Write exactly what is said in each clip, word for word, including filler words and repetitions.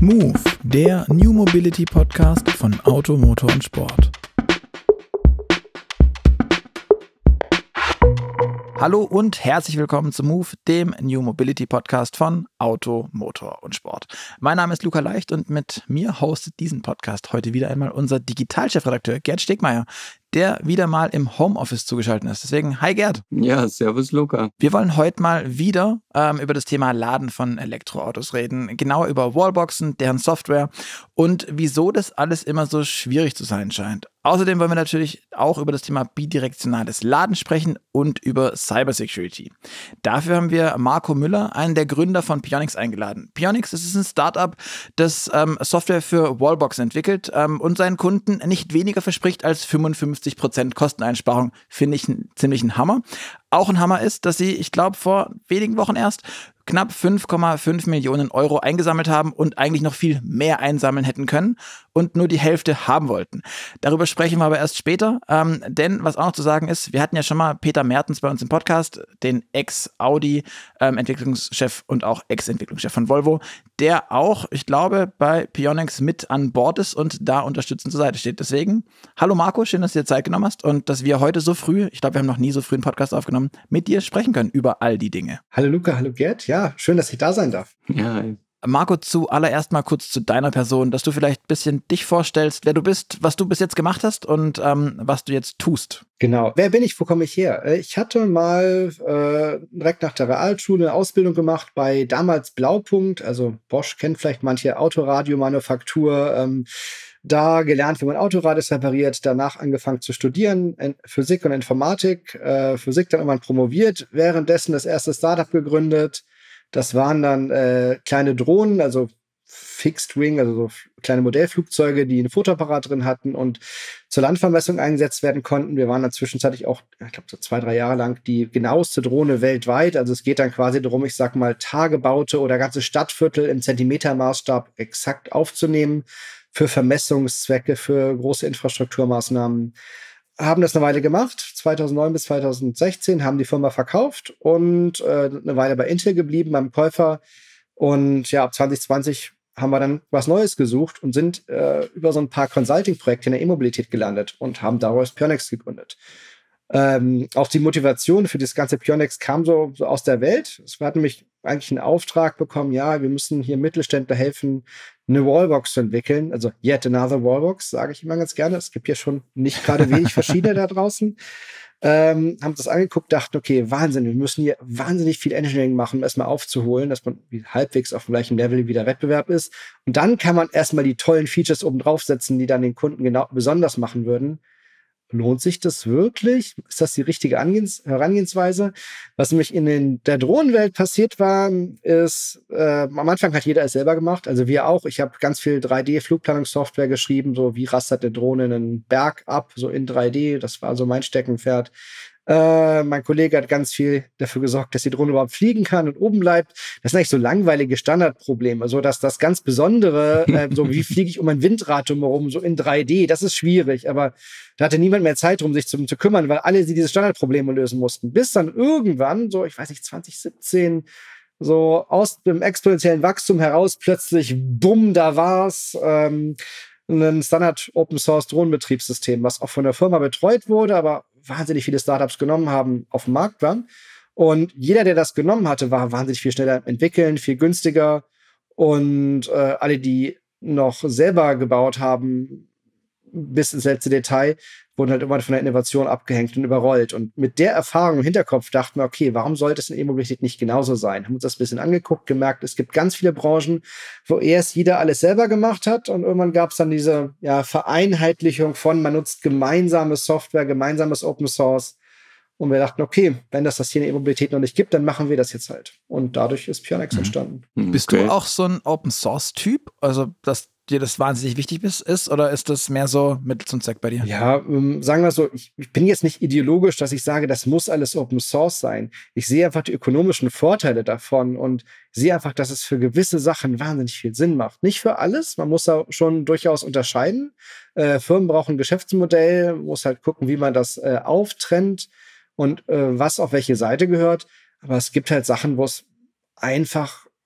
Move, der New Mobility Podcast von Auto, Motor und Sport. Hallo und herzlich willkommen zu Move, dem New Mobility Podcast von Auto, Motor und Sport. Mein Name ist Luca Leicht und mit mir hostet diesen Podcast heute wieder einmal unser Digitalchefredakteur Gerd Stegmaier, der wieder mal im Homeoffice zugeschaltet ist. Deswegen, hi Gerd. Ja, servus Luca. Wir wollen heute mal wieder ähm, über das Thema Laden von Elektroautos reden. Genauer über Wallboxen, deren Software und wieso das alles immer so schwierig zu sein scheint. Außerdem wollen wir natürlich auch über das Thema bidirektionales Laden sprechen und über Cybersecurity. Dafür haben wir Marco Müller, einen der Gründer von Pionix, eingeladen. Pionix, das ist ein Startup, das ähm, Software für Wallboxen entwickelt ähm, und seinen Kunden nicht weniger verspricht als fünfundfünfzig Prozent Kosteneinsparung. Finde ich ein, ziemlich ein Hammer. Auch ein Hammer ist, dass sie, ich glaube, vor wenigen Wochen erst knapp fünf Komma fünf Millionen Euro eingesammelt haben und eigentlich noch viel mehr einsammeln hätten können und nur die Hälfte haben wollten. Darüber sprechen wir aber erst später, ähm, denn was auch noch zu sagen ist, wir hatten ja schon mal Peter Mertens bei uns im Podcast, den Ex-Audi-Entwicklungschef ähm, und auch Ex-Entwicklungschef von Volvo, der auch, ich glaube, bei Pionix mit an Bord ist und da unterstützend zur Seite steht. Deswegen, hallo Marco, schön, dass du dir Zeit genommen hast und dass wir heute so früh, ich glaube, wir haben noch nie so früh einen Podcast aufgenommen, mit dir sprechen können über all die Dinge. Hallo Luca, hallo Gerd. Ja, schön, dass ich da sein darf. Ja. Marco, zuallererst mal kurz zu deiner Person, dass du vielleicht ein bisschen dich vorstellst, wer du bist, was du bis jetzt gemacht hast und ähm, was du jetzt tust. Genau. Wer bin ich? Wo komme ich her? Ich hatte mal äh, direkt nach der Realschule eine Ausbildung gemacht bei damals Blaupunkt, also Bosch kennt vielleicht manche, Autoradiomanufaktur, ähm, da gelernt, wie man Autoradios repariert, danach angefangen zu studieren, in Physik und Informatik, äh, Physik dann irgendwann promoviert, währenddessen das erste Startup gegründet. Das waren dann äh, kleine Drohnen, also Fixed Wing, also so kleine Modellflugzeuge, die einen Fotoapparat drin hatten und zur Landvermessung eingesetzt werden konnten. Wir waren dann zwischenzeitlich auch, ich glaube, so zwei, drei Jahre lang die genaueste Drohne weltweit. Also es geht dann quasi darum, ich sag mal, Tagebaute oder ganze Stadtviertel im Zentimetermaßstab exakt aufzunehmen für Vermessungszwecke, für große Infrastrukturmaßnahmen. Haben das eine Weile gemacht, zweitausendneun bis zweitausendsechzehn, haben die Firma verkauft und äh, eine Weile bei Intel geblieben, beim Käufer. Und ja, ab zwanzig zwanzig haben wir dann was Neues gesucht und sind äh, über so ein paar Consulting-Projekte in der E-Mobilität gelandet und haben daraus Pionix gegründet. Ähm, auch die Motivation für das ganze Pionix kam so, so aus der Welt. Es hat nämlich eigentlich einen Auftrag bekommen, ja, wir müssen hier Mittelständler helfen, eine Wallbox zu entwickeln. Also yet another Wallbox, sage ich immer ganz gerne. Es gibt ja schon nicht gerade wenig verschiedene da draußen. Ähm, haben das angeguckt, dachten, okay, Wahnsinn, wir müssen hier wahnsinnig viel Engineering machen, um erstmal aufzuholen, dass man halbwegs auf dem gleichen Level wie der Wettbewerb ist. Und dann kann man erstmal die tollen Features oben draufsetzen, die dann den Kunden genau besonders machen würden. Lohnt sich das wirklich? Ist das die richtige Angehens- Herangehensweise? Was nämlich in den, der Drohnenwelt passiert war, ist, äh, am Anfang hat jeder es selber gemacht, also wir auch. Ich habe ganz viel drei D-Flugplanungssoftware geschrieben, so wie rastert eine Drohne einen Berg ab, so in drei D, das war so mein Steckenpferd. Äh, mein Kollege hat ganz viel dafür gesorgt, dass die Drohne überhaupt fliegen kann und oben bleibt. Das sind eigentlich so langweilige Standardprobleme, so dass das ganz Besondere, äh, so wie fliege ich um ein Windrad drumherum, so in drei D, das ist schwierig, aber da hatte niemand mehr Zeit, um sich zu, zu kümmern, weil alle sie diese Standardprobleme lösen mussten. Bis dann irgendwann, so ich weiß nicht, zwanzig siebzehn, so aus dem exponentiellen Wachstum heraus plötzlich, bumm, da war's, ähm, ein Standard-Open-Source-Drohnenbetriebssystem, was auch von der Firma betreut wurde, aber wahnsinnig viele Startups genommen haben, auf dem Markt waren. Und jeder, der das genommen hatte, war wahnsinnig viel schneller entwickeln, viel günstiger. Und äh, alle, die noch selber gebaut haben, bis ins letzte Detail, wurden halt immer von der Innovation abgehängt und überrollt. Und mit der Erfahrung im Hinterkopf dachten wir, okay, warum sollte es in E-Mobilität nicht genauso sein? Haben uns das ein bisschen angeguckt, gemerkt, es gibt ganz viele Branchen, wo erst jeder alles selber gemacht hat und irgendwann gab es dann diese ja, Vereinheitlichung von, man nutzt gemeinsame Software, gemeinsames Open Source. Und wir dachten, okay, wenn das das hier in der E-Mobilität noch nicht gibt, dann machen wir das jetzt halt. Und dadurch ist Pionix mhm. entstanden. Okay. Bist du auch so ein Open-Source-Typ? Also, dass dir das wahnsinnig wichtig ist? Oder ist das mehr so Mittel zum Zweck bei dir? Ja, ähm, sagen wir so, ich, ich bin jetzt nicht ideologisch, dass ich sage, das muss alles Open Source sein. Ich sehe einfach die ökonomischen Vorteile davon und sehe einfach, dass es für gewisse Sachen wahnsinnig viel Sinn macht. Nicht für alles, man muss da schon durchaus unterscheiden. Äh, Firmen brauchen ein Geschäftsmodell, muss halt gucken, wie man das äh, auftrennt und äh, was auf welche Seite gehört. Aber es gibt halt Sachen, wo es einfach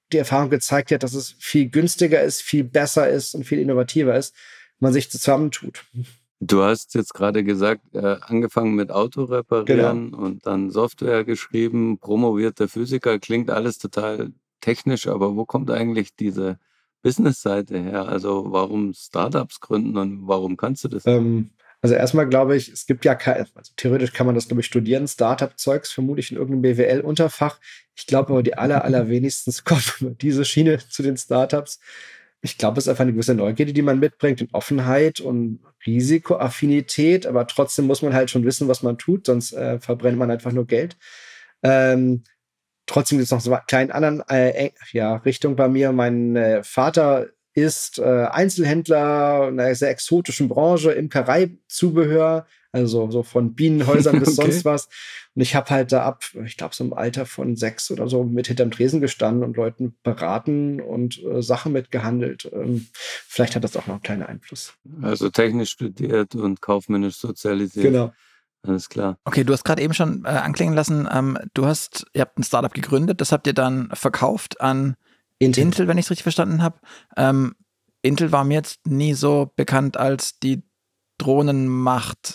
die Erfahrung gezeigt hat, dass es viel günstiger ist, viel besser ist und viel innovativer ist, man sich zusammentut. Du hast jetzt gerade gesagt, äh, angefangen mit Auto reparieren genau. und dann Software geschrieben, promovierter Physiker, klingt alles total technisch, aber wo kommt eigentlich diese Business-Seite her? Also warum Startups gründen und warum kannst du das? Ähm, also erstmal glaube ich, es gibt ja kein, also theoretisch kann man das, glaube ich, studieren, Startup-Zeugs, vermutlich in irgendeinem B W L-Unterfach. Ich glaube aber, die aller, allerwenigstens kommen über diese Schiene zu den Startups. Ich glaube, es ist einfach eine gewisse Neugierde, die man mitbringt und Offenheit und Risikoaffinität, aber trotzdem muss man halt schon wissen, was man tut, sonst äh, verbrennt man einfach nur Geld. Ähm, trotzdem gibt es noch so eine kleine anderen äh, ja, Richtung bei mir. Mein äh, Vater ist äh, Einzelhändler in einer sehr exotischen Branche, Imkereizubehör, also so von Bienenhäusern bis okay. sonst was. Und ich habe halt da ab, ich glaube, so im Alter von sechs oder so mit hinterm Tresen gestanden und Leuten beraten und äh, Sachen mitgehandelt. Ähm, vielleicht hat das auch noch einen kleinen Einfluss. Also technisch studiert und kaufmännisch sozialisiert. Genau. Alles klar. Okay, du hast gerade eben schon äh, anklingen lassen, ähm, du hast, ihr habt ein Startup gegründet, das habt ihr dann verkauft an Intel, Intel wenn ich es richtig verstanden habe. Ähm, Intel war mir jetzt nie so bekannt als die Drohnenmacht.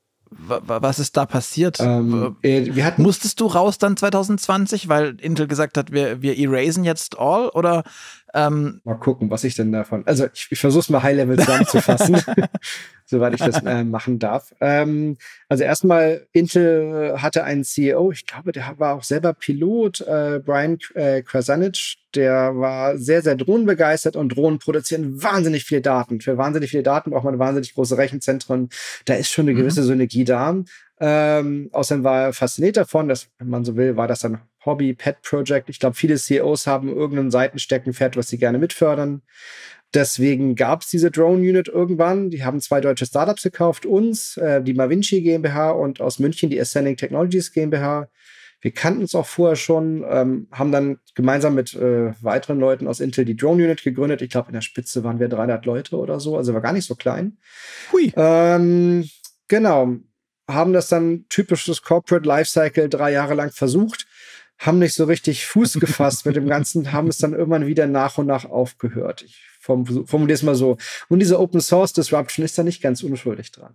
Was ist da passiert? Ähm, wir hatten Musstest du raus dann zwanzig zwanzig, weil Intel gesagt hat, wir, wir erasen jetzt all? Oder ähm mal gucken, was ich denn davon. Also ich, ich versuche es mal High-Level zusammenzufassen, soweit ich das äh, machen darf. Ähm, also erstmal, Intel hatte einen C E O, ich glaube, der war auch selber Pilot, äh, Brian äh, Krzanich, der war sehr, sehr drohnenbegeistert und Drohnen produzieren wahnsinnig viele Daten. Für wahnsinnig viele Daten braucht man wahnsinnig große Rechenzentren. Da ist schon eine gewisse mhm. Synergie da. Ähm, außerdem war er fasziniert davon, dass, wenn man so will, war das ein Hobby, Pet-Project. Ich glaube, viele C E Os haben irgendein Seitensteckenpferd, was sie gerne mitfördern. Deswegen gab es diese Drone-Unit irgendwann. Die haben zwei deutsche Startups gekauft, uns, äh, die Mavinci GmbH und aus München die Ascending Technologies GmbH. Wir kannten uns auch vorher schon, ähm, haben dann gemeinsam mit äh, weiteren Leuten aus Intel die Drone-Unit gegründet. Ich glaube, in der Spitze waren wir dreihundert Leute oder so, also war gar nicht so klein. Hui. Ähm, genau. Haben das dann typisches Corporate Lifecycle drei Jahre lang versucht, haben nicht so richtig Fuß gefasst mit dem Ganzen, haben es dann irgendwann wieder nach und nach aufgehört. Ich formuliere es mal so. Und diese Open Source Disruption ist da nicht ganz unschuldig dran.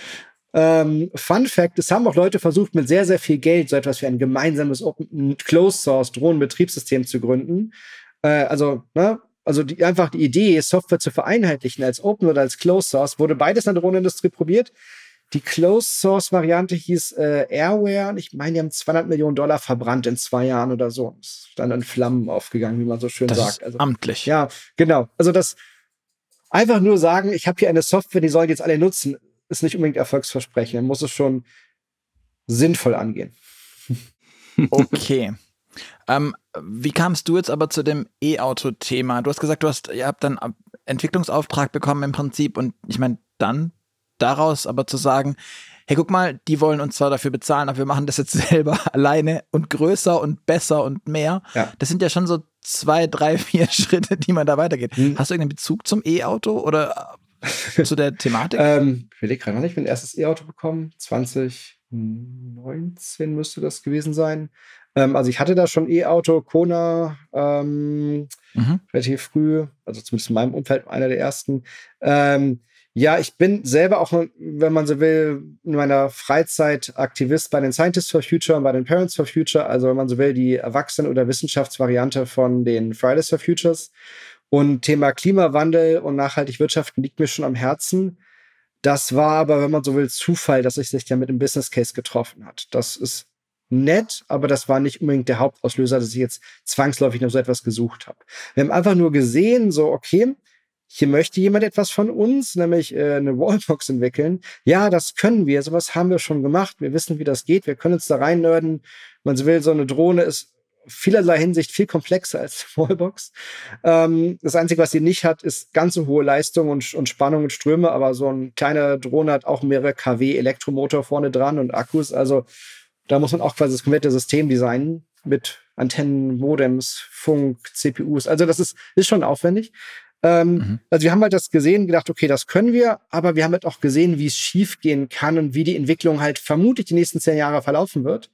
Ähm, Fun Fact, es haben auch Leute versucht, mit sehr, sehr viel Geld so etwas wie ein gemeinsames Open Closed Source Drohnenbetriebssystem zu gründen. Äh, also, ne? Also die, einfach die Idee, Software zu vereinheitlichen als Open oder als Closed Source, wurde beides in der Drohnenindustrie probiert. Die Closed-Source-Variante hieß äh, Airware. Und ich meine, die haben zweihundert Millionen Dollar verbrannt in zwei Jahren oder so. Ist dann in Flammen aufgegangen, wie man so schön das sagt. Ist also, amtlich. Ja, genau. Also das einfach nur sagen, ich habe hier eine Software, die sollen jetzt alle nutzen, ist nicht unbedingt Erfolgsversprechen. Man muss es schon sinnvoll angehen. Okay. ähm, wie kamst du jetzt aber zu dem E-Auto-Thema? Du hast gesagt, du hast, ihr habt dann Entwicklungsauftrag bekommen im Prinzip und ich meine, dann daraus aber zu sagen, hey, guck mal, die wollen uns zwar dafür bezahlen, aber wir machen das jetzt selber alleine und größer und besser und mehr. Ja. Das sind ja schon so zwei, drei, vier Schritte, die man da weitergeht. Hm. Hast du irgendeinen Bezug zum E-Auto oder zu der Thematik? ähm, ich will gerade noch nicht mein erstes E-Auto bekommen. zwanzig neunzehn müsste das gewesen sein. Ähm, also ich hatte da schon E-Auto, Kona, ähm, mhm. relativ früh, also zumindest in meinem Umfeld einer der ersten. Ähm, Ja, ich bin selber auch, wenn man so will, in meiner Freizeit Aktivist bei den Scientists for Future und bei den Parents for Future, also wenn man so will, die Erwachsenen- oder Wissenschaftsvariante von den Fridays for Futures. Und Thema Klimawandel und nachhaltig wirtschaften liegt mir schon am Herzen. Das war aber, wenn man so will, Zufall, dass sich sich ja mit dem Business Case getroffen hat. Das ist nett, aber das war nicht unbedingt der Hauptauslöser, dass ich jetzt zwangsläufig noch so etwas gesucht habe. Wir haben einfach nur gesehen, so okay, hier möchte jemand etwas von uns, nämlich äh, eine Wallbox entwickeln. Ja, das können wir. Sowas haben wir schon gemacht. Wir wissen, wie das geht. Wir können uns da rein nerden. Man so will, so eine Drohne ist vielerlei Hinsicht viel komplexer als eine Wallbox. Ähm, das Einzige, was sie nicht hat, ist ganz so hohe Leistung und, und Spannung und Ströme. Aber so eine kleine Drohne hat auch mehrere Kilowatt Elektromotor vorne dran und Akkus. Also da muss man auch quasi das komplette System designen mit Antennen, Modems, Funk, C P Us. Also das ist, ist schon aufwendig. Ähm, mhm. Also wir haben halt das gesehen, gedacht, okay, das können wir, aber wir haben halt auch gesehen, wie es schief gehen kann und wie die Entwicklung halt vermutlich die nächsten zehn Jahre verlaufen wird.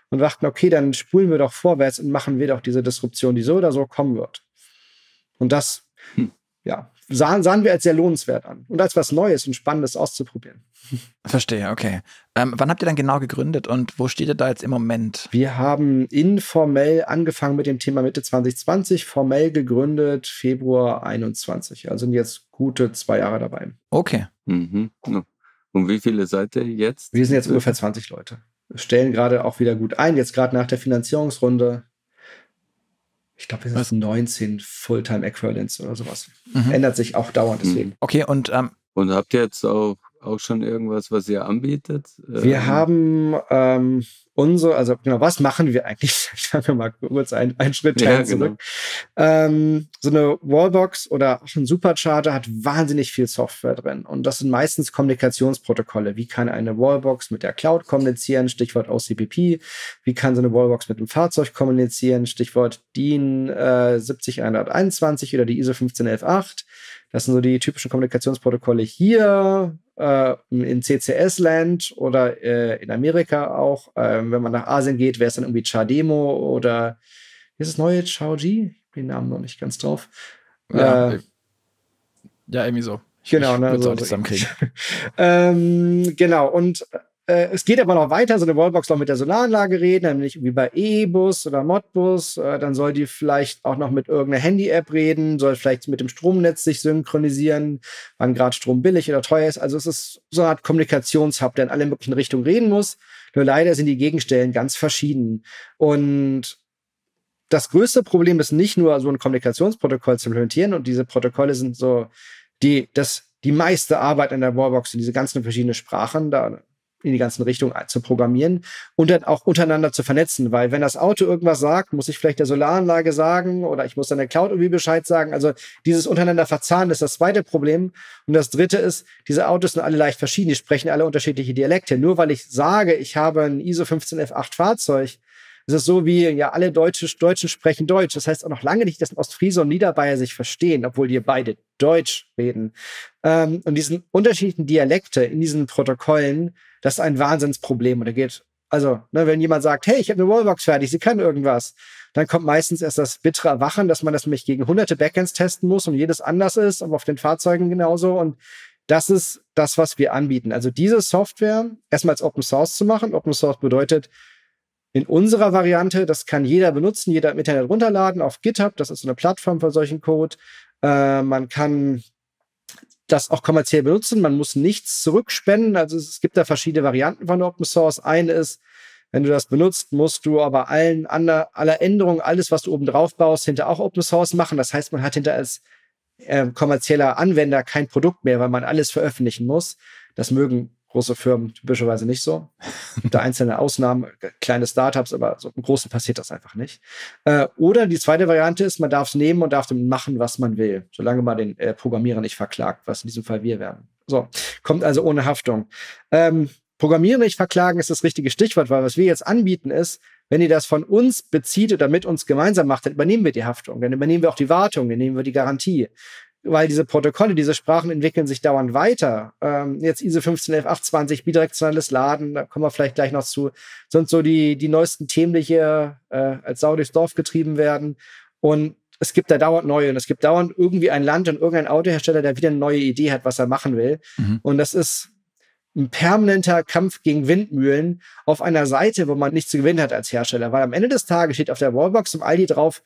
und dachten, okay, dann spulen wir doch vorwärts und machen wir doch diese Disruption, die so oder so kommen wird. Und das, hm. ja, sahen, sahen wir als sehr lohnenswert an und als was Neues und Spannendes auszuprobieren. Verstehe, okay. Ähm, wann habt ihr dann genau gegründet und wo steht ihr da jetzt im Moment? Wir haben informell angefangen mit dem Thema Mitte zwanzig zwanzig, formell gegründet Februar einundzwanzig. Also sind jetzt gute zwei Jahre dabei. Okay. Mhm. Und wie viele seid ihr jetzt? Wir sind jetzt ungefähr zwanzig Leute. Wir stellen gerade auch wieder gut ein. Jetzt gerade nach der Finanzierungsrunde. Ich glaube, wir sind Was? neunzehn Fulltime-Equivalents oder sowas. Mhm. Ändert sich auch dauernd deswegen. Okay, und ähm, Und habt ihr jetzt auch, auch schon irgendwas, was ihr anbietet? Wir ähm. haben ähm, unsere, also genau, was machen wir eigentlich? Fangen wir mal kurz einen, einen Schritt ja, zurück. Genau. Ähm, so eine Wallbox oder auch ein Supercharger hat wahnsinnig viel Software drin. Und das sind meistens Kommunikationsprotokolle. Wie kann eine Wallbox mit der Cloud kommunizieren? Stichwort O C P P. Wie kann so eine Wallbox mit dem Fahrzeug kommunizieren? Stichwort D I N äh, siebzig einhunderteinundzwanzig oder die I S O fünfzehn elf acht. Das sind so die typischen Kommunikationsprotokolle hier äh, in C C S-Land oder äh, in Amerika auch. Ähm, wenn man nach Asien geht, wäre es dann irgendwie CharDemo oder wie ist das neue? ChowG? Ich habe den Namen noch nicht ganz drauf. Ja, äh, ja irgendwie so. Genau, ne? So, so ähm, genau, und Äh, es geht aber noch weiter, so eine Wallbox noch mit der Solaranlage reden, nämlich wie bei E-Bus oder Modbus. Äh, dann soll die vielleicht auch noch mit irgendeiner Handy-App reden, soll vielleicht mit dem Stromnetz sich synchronisieren, wann gerade Strom billig oder teuer ist. Also es ist so eine Art Kommunikationshub, der in alle möglichen Richtungen reden muss. Nur leider sind die Gegenstellen ganz verschieden. Und das größte Problem ist nicht nur, so ein Kommunikationsprotokoll zu implementieren, und diese Protokolle sind so die, das, die meiste Arbeit in der Wallbox, in diese ganzen verschiedenen Sprachen, da in die ganzen Richtungen zu programmieren und dann auch untereinander zu vernetzen, weil wenn das Auto irgendwas sagt, muss ich vielleicht der Solaranlage sagen oder ich muss dann der Cloud irgendwie Bescheid sagen. Also dieses untereinander verzahnen ist das zweite Problem. Und das dritte ist, diese Autos sind alle leicht verschieden, die sprechen alle unterschiedliche Dialekte. Nur weil ich sage, ich habe ein I S O fünfzehn elf acht Fahrzeug, ist es so wie, ja, alle Deutsche, Deutschen sprechen Deutsch. Das heißt auch noch lange nicht, dass ein Ostfriese und Niederbayer sich verstehen, obwohl die beide Deutsch reden. Ähm, und diesen unterschiedlichen Dialekte in diesen Protokollen, das ist ein Wahnsinnsproblem. Und da geht, also, ne, wenn jemand sagt, hey, ich habe eine Wallbox fertig, sie kann irgendwas, dann kommt meistens erst das bittere Erwachen, dass man das nämlich gegen hunderte Backends testen muss und jedes anders ist, aber auf den Fahrzeugen genauso. Und das ist das, was wir anbieten. Also diese Software erstmal als Open Source zu machen. Open Source bedeutet, in unserer Variante, das kann jeder benutzen, jeder im Internet runterladen auf GitHub, das ist so eine Plattform für solchen Code. Äh, man kann das auch kommerziell benutzen, man muss nichts zurückspenden, also es gibt da verschiedene Varianten von Open Source. Eine ist, wenn du das benutzt, musst du aber allen ander, aller Änderungen, alles, was du oben drauf baust, hinter auch Open Source machen. Das heißt, man hat hinter als äh, kommerzieller Anwender kein Produkt mehr, weil man alles veröffentlichen muss. Das mögen große Firmen typischerweise nicht so. Es gibt da einzelne Ausnahmen, kleine Startups, aber so im Großen passiert das einfach nicht. Äh, oder die zweite Variante ist, man darf es nehmen und darf damit machen, was man will, solange man den äh, Programmierer nicht verklagt, was in diesem Fall wir werden. So, kommt also ohne Haftung. Ähm, Programmierer nicht verklagen ist das richtige Stichwort, weil was wir jetzt anbieten ist, wenn ihr das von uns bezieht oder mit uns gemeinsam macht, dann übernehmen wir die Haftung, dann übernehmen wir auch die Wartung, dann nehmen wir die Garantie. Weil diese Protokolle, diese Sprachen entwickeln sich dauernd weiter. Ähm, jetzt I S O fünfzehn elf achthundertzwanzig, bidirektionales Laden, da kommen wir vielleicht gleich noch zu, sind so die, die neuesten Themen, die hier äh, als Sau durchs Dorf getrieben werden. Und es gibt da dauernd neue und es gibt dauernd irgendwie ein Land und irgendein Autohersteller, der wieder eine neue Idee hat, was er machen will. Mhm. Und das ist ein permanenter Kampf gegen Windmühlen auf einer Seite, wo man nichts zu gewinnen hat als Hersteller. Weil am Ende des Tages steht auf der Wallbox im Aldi drauf,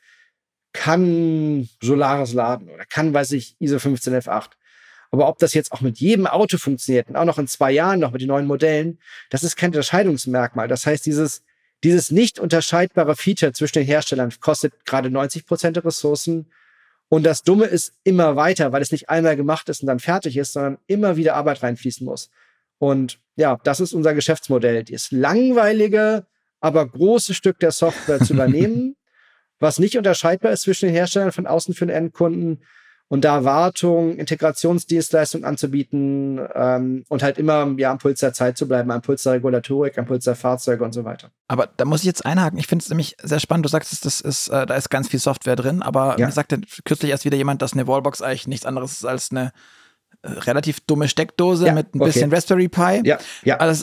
kann Solaris laden oder kann, weiß ich, I S O fünfzehn elf acht. Aber ob das jetzt auch mit jedem Auto funktioniert und auch noch in zwei Jahren noch mit den neuen Modellen, das ist kein Unterscheidungsmerkmal. Das heißt, dieses, dieses nicht unterscheidbare Feature zwischen den Herstellern kostet gerade neunzig Prozent der Ressourcen. Und das Dumme ist immer weiter, weil es nicht einmal gemacht ist und dann fertig ist, sondern immer wieder Arbeit reinfließen muss. Und ja, das ist unser Geschäftsmodell. Das langweilige, aber große Stück der Software zu übernehmen, was nicht unterscheidbar ist zwischen den Herstellern von außen für den Endkunden und da Wartung, Integrationsdienstleistungen anzubieten ähm, und halt immer ja, am Puls der Zeit zu bleiben, am Puls der Regulatorik, am Puls der Fahrzeuge und so weiter. Aber da muss ich jetzt einhaken. Ich finde es nämlich sehr spannend. Du sagst, das ist, äh, da ist ganz viel Software drin, aber ja. Mir sagte kürzlich erst wieder jemand, dass eine Wallbox eigentlich nichts anderes ist als eine relativ dumme Steckdose ja, mit ein okay. bisschen Raspberry Pi. Ja, ja, also das ist okay. eigentlich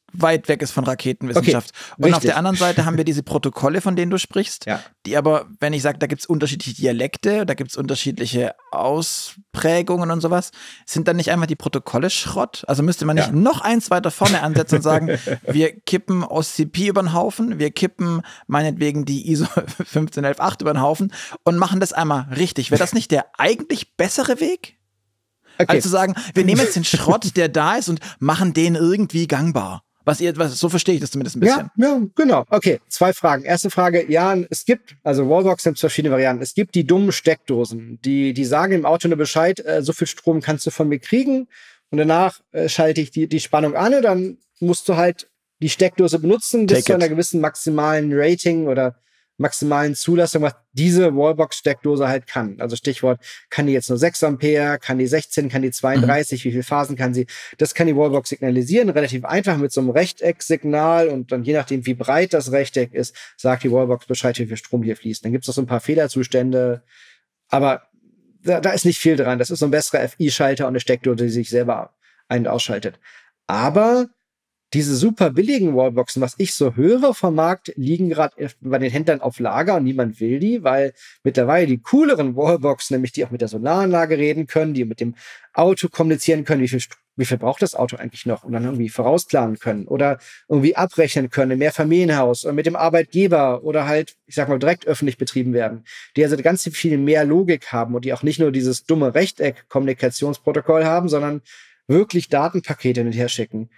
weit weg ist von Raketenwissenschaft. Okay, und richtig. auf der anderen Seite haben wir diese Protokolle, von denen du sprichst, Ja. die aber, wenn ich sage, da gibt es unterschiedliche Dialekte, da gibt es unterschiedliche Ausprägungen und sowas, sind dann nicht einfach die Protokolle Schrott? Also müsste man nicht Ja. noch eins weiter vorne ansetzen und sagen, wir kippen O C P über den Haufen, wir kippen meinetwegen die I S O fünfzehn elf acht über den Haufen und machen das einmal richtig. Wäre das nicht der eigentlich bessere Weg? Okay. Als zu sagen, wir nehmen jetzt den Schrott, der da ist und machen den irgendwie gangbar. Was ihr, was, so verstehe ich das zumindest ein bisschen. Ja, ja, genau. Okay, zwei Fragen. Erste Frage, ja, es gibt, also Wallbox gibt es verschiedene Varianten. Es gibt die dummen Steckdosen, die, die sagen im Auto nur Bescheid, äh, so viel Strom kannst du von mir kriegen und danach äh, schalte ich die, die Spannung an und dann musst du halt die Steckdose benutzen bis Take zu einer it. gewissen maximalen Rating oder maximalen Zulassung, was diese Wallbox-Steckdose halt kann. Also Stichwort, kann die jetzt nur sechs Ampere, kann die sechzehn, kann die zweiunddreißig, mhm. wie viele Phasen kann sie? Das kann die Wallbox signalisieren, relativ einfach mit so einem Rechtecksignal und dann je nachdem, wie breit das Rechteck ist, sagt die Wallbox Bescheid, wie viel Strom hier fließt. Dann gibt es noch so ein paar Fehlerzustände, aber da, da ist nicht viel dran. Das ist so ein besserer F I-Schalter und eine Steckdose, die sich selber ein- und ausschaltet. Aber diese super billigen Wallboxen, was ich so höre vom Markt, liegen gerade bei den Händlern auf Lager und niemand will die, weil mittlerweile die cooleren Wallboxen, nämlich die auch mit der Solaranlage reden können, die mit dem Auto kommunizieren können, wie viel, wie viel braucht das Auto eigentlich noch und dann irgendwie vorausplanen können oder irgendwie abrechnen können im Mehrfamilienhaus oder mit dem Arbeitgeber oder halt, ich sag mal, direkt öffentlich betrieben werden, die also ganz viel mehr Logik haben und die auch nicht nur dieses dumme Rechteck-Kommunikationsprotokoll haben, sondern wirklich Datenpakete hin und her schicken.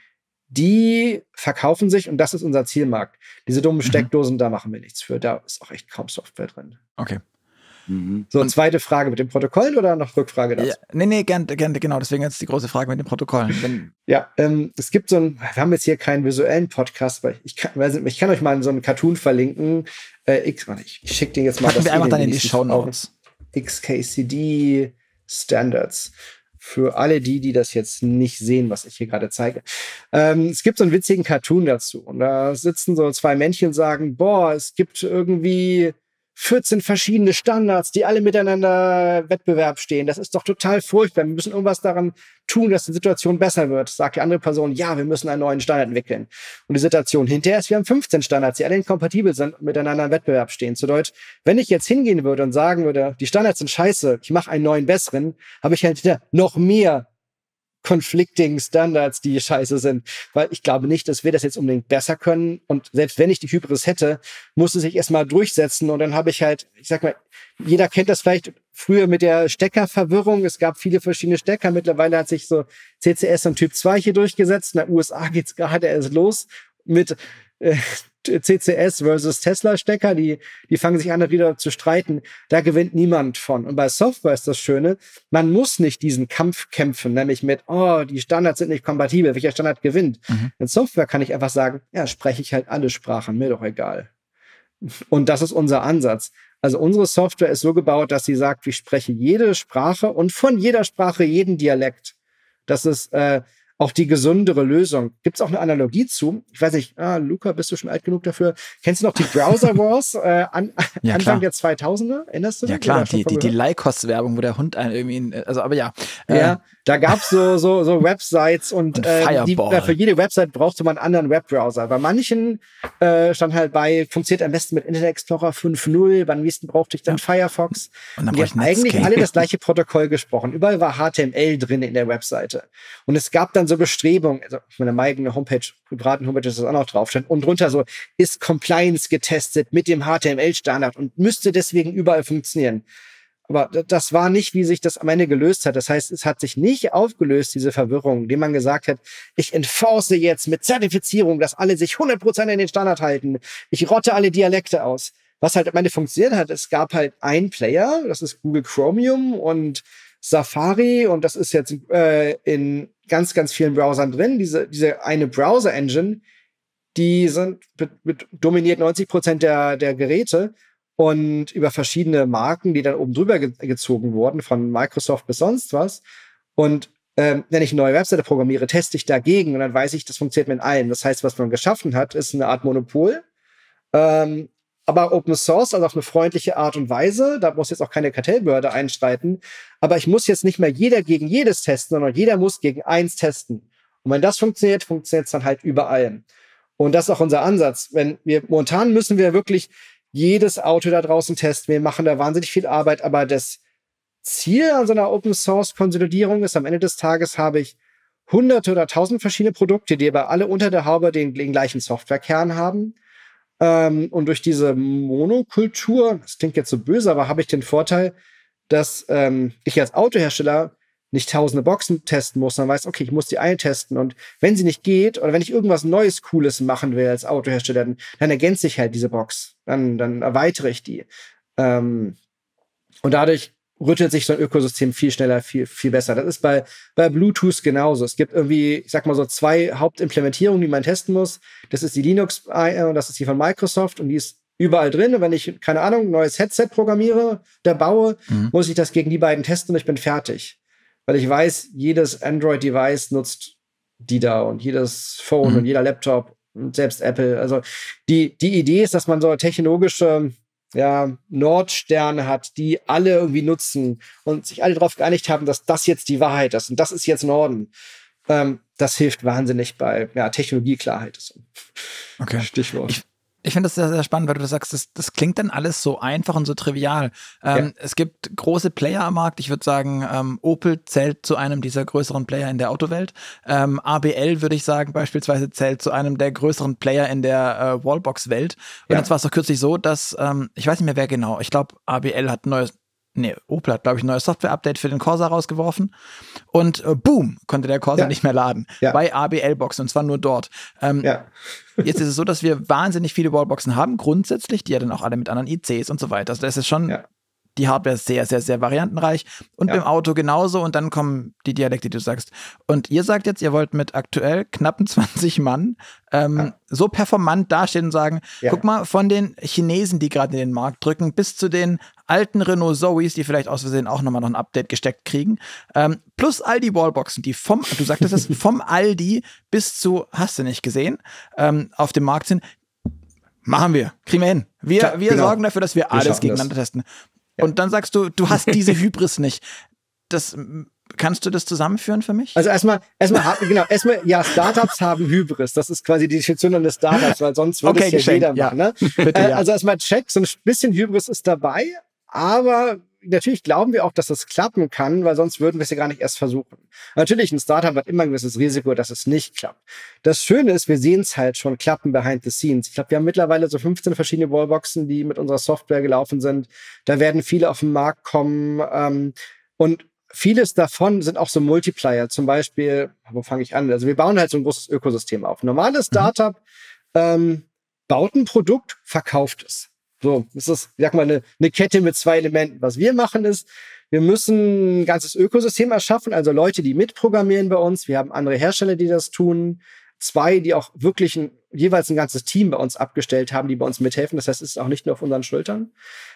Die verkaufen sich und das ist unser Zielmarkt. Diese dummen Steckdosen, mhm. da machen wir nichts für. Da ist auch echt kaum Software drin. Okay. Mhm. So, und zweite Frage mit dem Protokoll oder noch Rückfrage dazu? Ja, nee, nee, gerne, gerne, genau. Deswegen jetzt die große Frage mit den Protokollen. Wenn ja, ähm, es gibt so ein, wir haben jetzt hier keinen visuellen Podcast, weil ich kann, ich kann euch mal so einen Cartoon verlinken. Äh, X, warte, ich, ich schicke den jetzt mal. Packen wir einfach dann in die Shownotes. X K C D Standards. Für alle die, die das jetzt nicht sehen, was ich hier gerade zeige. Ähm, es gibt so einen witzigen Cartoon dazu. Und da sitzen so zwei Männchen und sagen, boah, es gibt irgendwie vierzehn verschiedene Standards, die alle miteinander Wettbewerb stehen. Das ist doch total furchtbar. Wir müssen irgendwas daran tun, dass die Situation besser wird. Sagt die andere Person, ja, wir müssen einen neuen Standard entwickeln. Und die Situation hinterher ist, wir haben fünfzehn Standards, die alle inkompatibel sind und miteinander im Wettbewerb stehen. Zu Deutsch, wenn ich jetzt hingehen würde und sagen würde, die Standards sind scheiße, ich mache einen neuen besseren, habe ich halt hinterher noch mehr conflicting Standards, die scheiße sind. Weil ich glaube nicht, dass wir das jetzt unbedingt besser können. Und selbst wenn ich die Hybris hätte, muss es sich erstmal durchsetzen. Und dann habe ich halt, ich sag mal, jeder kennt das vielleicht früher mit der Steckerverwirrung. Es gab viele verschiedene Stecker. Mittlerweile hat sich so C C S und Typ zwei hier durchgesetzt. In den U S A geht's gerade erst los mit äh, C C S versus Tesla-Stecker, die, die fangen sich an, wieder zu streiten. Da gewinnt niemand von. Und bei Software ist das Schöne, man muss nicht diesen Kampf kämpfen, nämlich mit, oh, die Standards sind nicht kompatibel, welcher Standard gewinnt. Mhm. In Software kann ich einfach sagen, ja, spreche ich halt alle Sprachen, mir doch egal. Und das ist unser Ansatz. Also unsere Software ist so gebaut, dass sie sagt, ich spreche jede Sprache und von jeder Sprache jeden Dialekt. Das ist äh, auch die gesündere Lösung. Gibt es auch eine Analogie zu? Ich weiß nicht, ah, Luca, bist du schon alt genug dafür? Kennst du noch die Browser Wars äh, an, ja, Anfang klar. der zweitausender? Erinnerst du dich? Ja klar, die, die, die Leihkost-Werbung, wo der Hund einen irgendwie, in, also aber ja. Ja, äh, da gab es so, so, so Websites und, und äh, die, äh, für jede Website brauchte man einen anderen Webbrowser. Bei manchen äh, stand halt bei, funktioniert am besten mit Internet Explorer fünf Punkt null, beim nächsten brauchte ich dann ja. Firefox. Und, dann und die haben eigentlich alle das gleiche Protokoll gesprochen. Überall war H T M L drin in der Webseite. Und es gab dann so Bestrebungen, also auf meiner eigenen Homepage, privaten Homepage ist das auch noch drauf, stand und drunter so, ist Compliance getestet mit dem H T M L-Standard und müsste deswegen überall funktionieren. Aber das war nicht, wie sich das am Ende gelöst hat. Das heißt, es hat sich nicht aufgelöst, diese Verwirrung, indem man gesagt hat, ich enforce jetzt mit Zertifizierung, dass alle sich hundert Prozent an den Standard halten. Ich rotte alle Dialekte aus. Was halt am Ende funktioniert hat, es gab halt einen Player, das ist Google Chromium und Safari und das ist jetzt äh, in ganz, ganz vielen Browsern drin. Diese, diese eine Browser-Engine, die sind mit, mit dominiert neunzig Prozent der, der Geräte und über verschiedene Marken, die dann oben drüber ge- gezogen wurden, von Microsoft bis sonst was. Und ähm, wenn ich eine neue Webseite programmiere, teste ich dagegen und dann weiß ich, das funktioniert mit allen. Das heißt, was man geschaffen hat, ist eine Art Monopol. Ähm, aber Open Source, also auf eine freundliche Art und Weise. Da muss jetzt auch keine Kartellbehörde einschreiten. Aber ich muss jetzt nicht mehr jeder gegen jedes testen, sondern jeder muss gegen eins testen. Und wenn das funktioniert, funktioniert es dann halt überall. Und das ist auch unser Ansatz. Wenn wir, momentan müssen wir wirklich jedes Auto da draußen testen. Wir machen da wahnsinnig viel Arbeit, aber das Ziel an so einer Open-Source-Konsolidierung ist, am Ende des Tages habe ich hunderte oder tausend verschiedene Produkte, die aber alle unter der Haube den, den gleichen Softwarekern haben. Ähm, und durch diese Monokultur, das klingt jetzt so böse, aber habe ich den Vorteil, dass ähm, ich als Autohersteller nicht tausende Boxen testen muss, sondern weiß, okay, ich muss die eine testen. Und wenn sie nicht geht oder wenn ich irgendwas Neues, Cooles machen will als Autohersteller, dann, dann ergänze ich halt diese Box. Dann, dann erweitere ich die. Ähm, und dadurch rüttelt sich so ein Ökosystem viel schneller, viel, viel besser. Das ist bei, bei Bluetooth genauso. Es gibt irgendwie, ich sag mal so, zwei Hauptimplementierungen, die man testen muss. Das ist die Linux äh, und das ist die von Microsoft und die ist überall drin. Und wenn ich, keine Ahnung, ein neues Headset programmiere, da baue, mhm. muss ich das gegen die beiden testen und ich bin fertig. Weil ich weiß, jedes Android-Device nutzt die da und jedes Phone mhm. und jeder Laptop und selbst Apple. Also die, die Idee ist, dass man so technologische ja, Nordsterne hat, die alle irgendwie nutzen und sich alle darauf geeinigt haben, dass das jetzt die Wahrheit ist und das ist jetzt Norden. Ähm, das hilft wahnsinnig bei ja, Technologieklarheit. Okay. Stichwort. Ich Ich finde das sehr, sehr spannend, weil du sagst, das, das klingt dann alles so einfach und so trivial. Ähm, ja. Es gibt große Player am Markt. Ich würde sagen, ähm, Opel zählt zu einem dieser größeren Player in der Autowelt. Ähm, A B L, würde ich sagen, beispielsweise zählt zu einem der größeren Player in der äh, Wallbox-Welt. Und ja. jetzt war es doch kürzlich so, dass, ähm, ich weiß nicht mehr, wer genau, ich glaube, A B L hat ein neues Nee, Opel hat, glaube ich, ein neues Software-Update für den Corsa rausgeworfen und äh, boom, konnte der Corsa ja. nicht mehr laden. Ja. Bei A B L-Boxen, und zwar nur dort. Ähm, ja. Jetzt ist es so, dass wir wahnsinnig viele Wallboxen haben, grundsätzlich, die ja dann auch alle mit anderen I Cs und so weiter. Also das ist schon ja. die Hardware sehr, sehr, sehr variantenreich. Und ja. beim Auto genauso. Und dann kommen die Dialekte, die du sagst. Und ihr sagt jetzt, ihr wollt mit aktuell knappen zwanzig Mann ähm, ja. so performant dastehen und sagen, ja. guck mal, von den Chinesen, die gerade in den Markt drücken, bis zu den alten Renault Zoes, die vielleicht aus Versehen auch nochmal noch ein Update gesteckt kriegen, ähm, plus all die Wallboxen, die vom, du sagtest es, vom Aldi bis zu, hast du nicht gesehen, ähm, auf dem Markt sind, machen wir, kriegen wir hin. Wir, ja, wir genau. sorgen dafür, dass wir, wir alles gegeneinander das. testen. Ja. Und dann sagst du, du hast diese Hybris nicht. Das, kannst du das zusammenführen für mich? Also erstmal, erstmal, genau, erstmal, ja, Startups haben Hybris. Das ist quasi die Definition eines Startups, weil sonst würde okay, es ja jeder machen. Ne? Ja. Bitte, ja. Also erstmal check, so ein bisschen Hybris ist dabei, aber natürlich glauben wir auch, dass das klappen kann, weil sonst würden wir es ja gar nicht erst versuchen. Natürlich, ein Startup hat immer ein gewisses Risiko, dass es nicht klappt. Das Schöne ist, wir sehen es halt schon klappen behind the scenes. Ich glaube, wir haben mittlerweile so fünfzehn verschiedene Wallboxen, die mit unserer Software gelaufen sind. Da werden viele auf den Markt kommen. Ähm, und vieles davon sind auch so Multiplier. Zum Beispiel, wo fange ich an? Also wir bauen halt so ein großes Ökosystem auf. Ein normales Startup mhm. ähm, baut ein Produkt, verkauft es. So, das ist, ich sag mal, eine, eine Kette mit zwei Elementen. Was wir machen ist, wir müssen ein ganzes Ökosystem erschaffen, also Leute, die mitprogrammieren bei uns. Wir haben andere Hersteller, die das tun. Zwei, die auch wirklich ein, jeweils ein ganzes Team bei uns abgestellt haben, die bei uns mithelfen. Das heißt, es ist auch nicht nur auf unseren Schultern.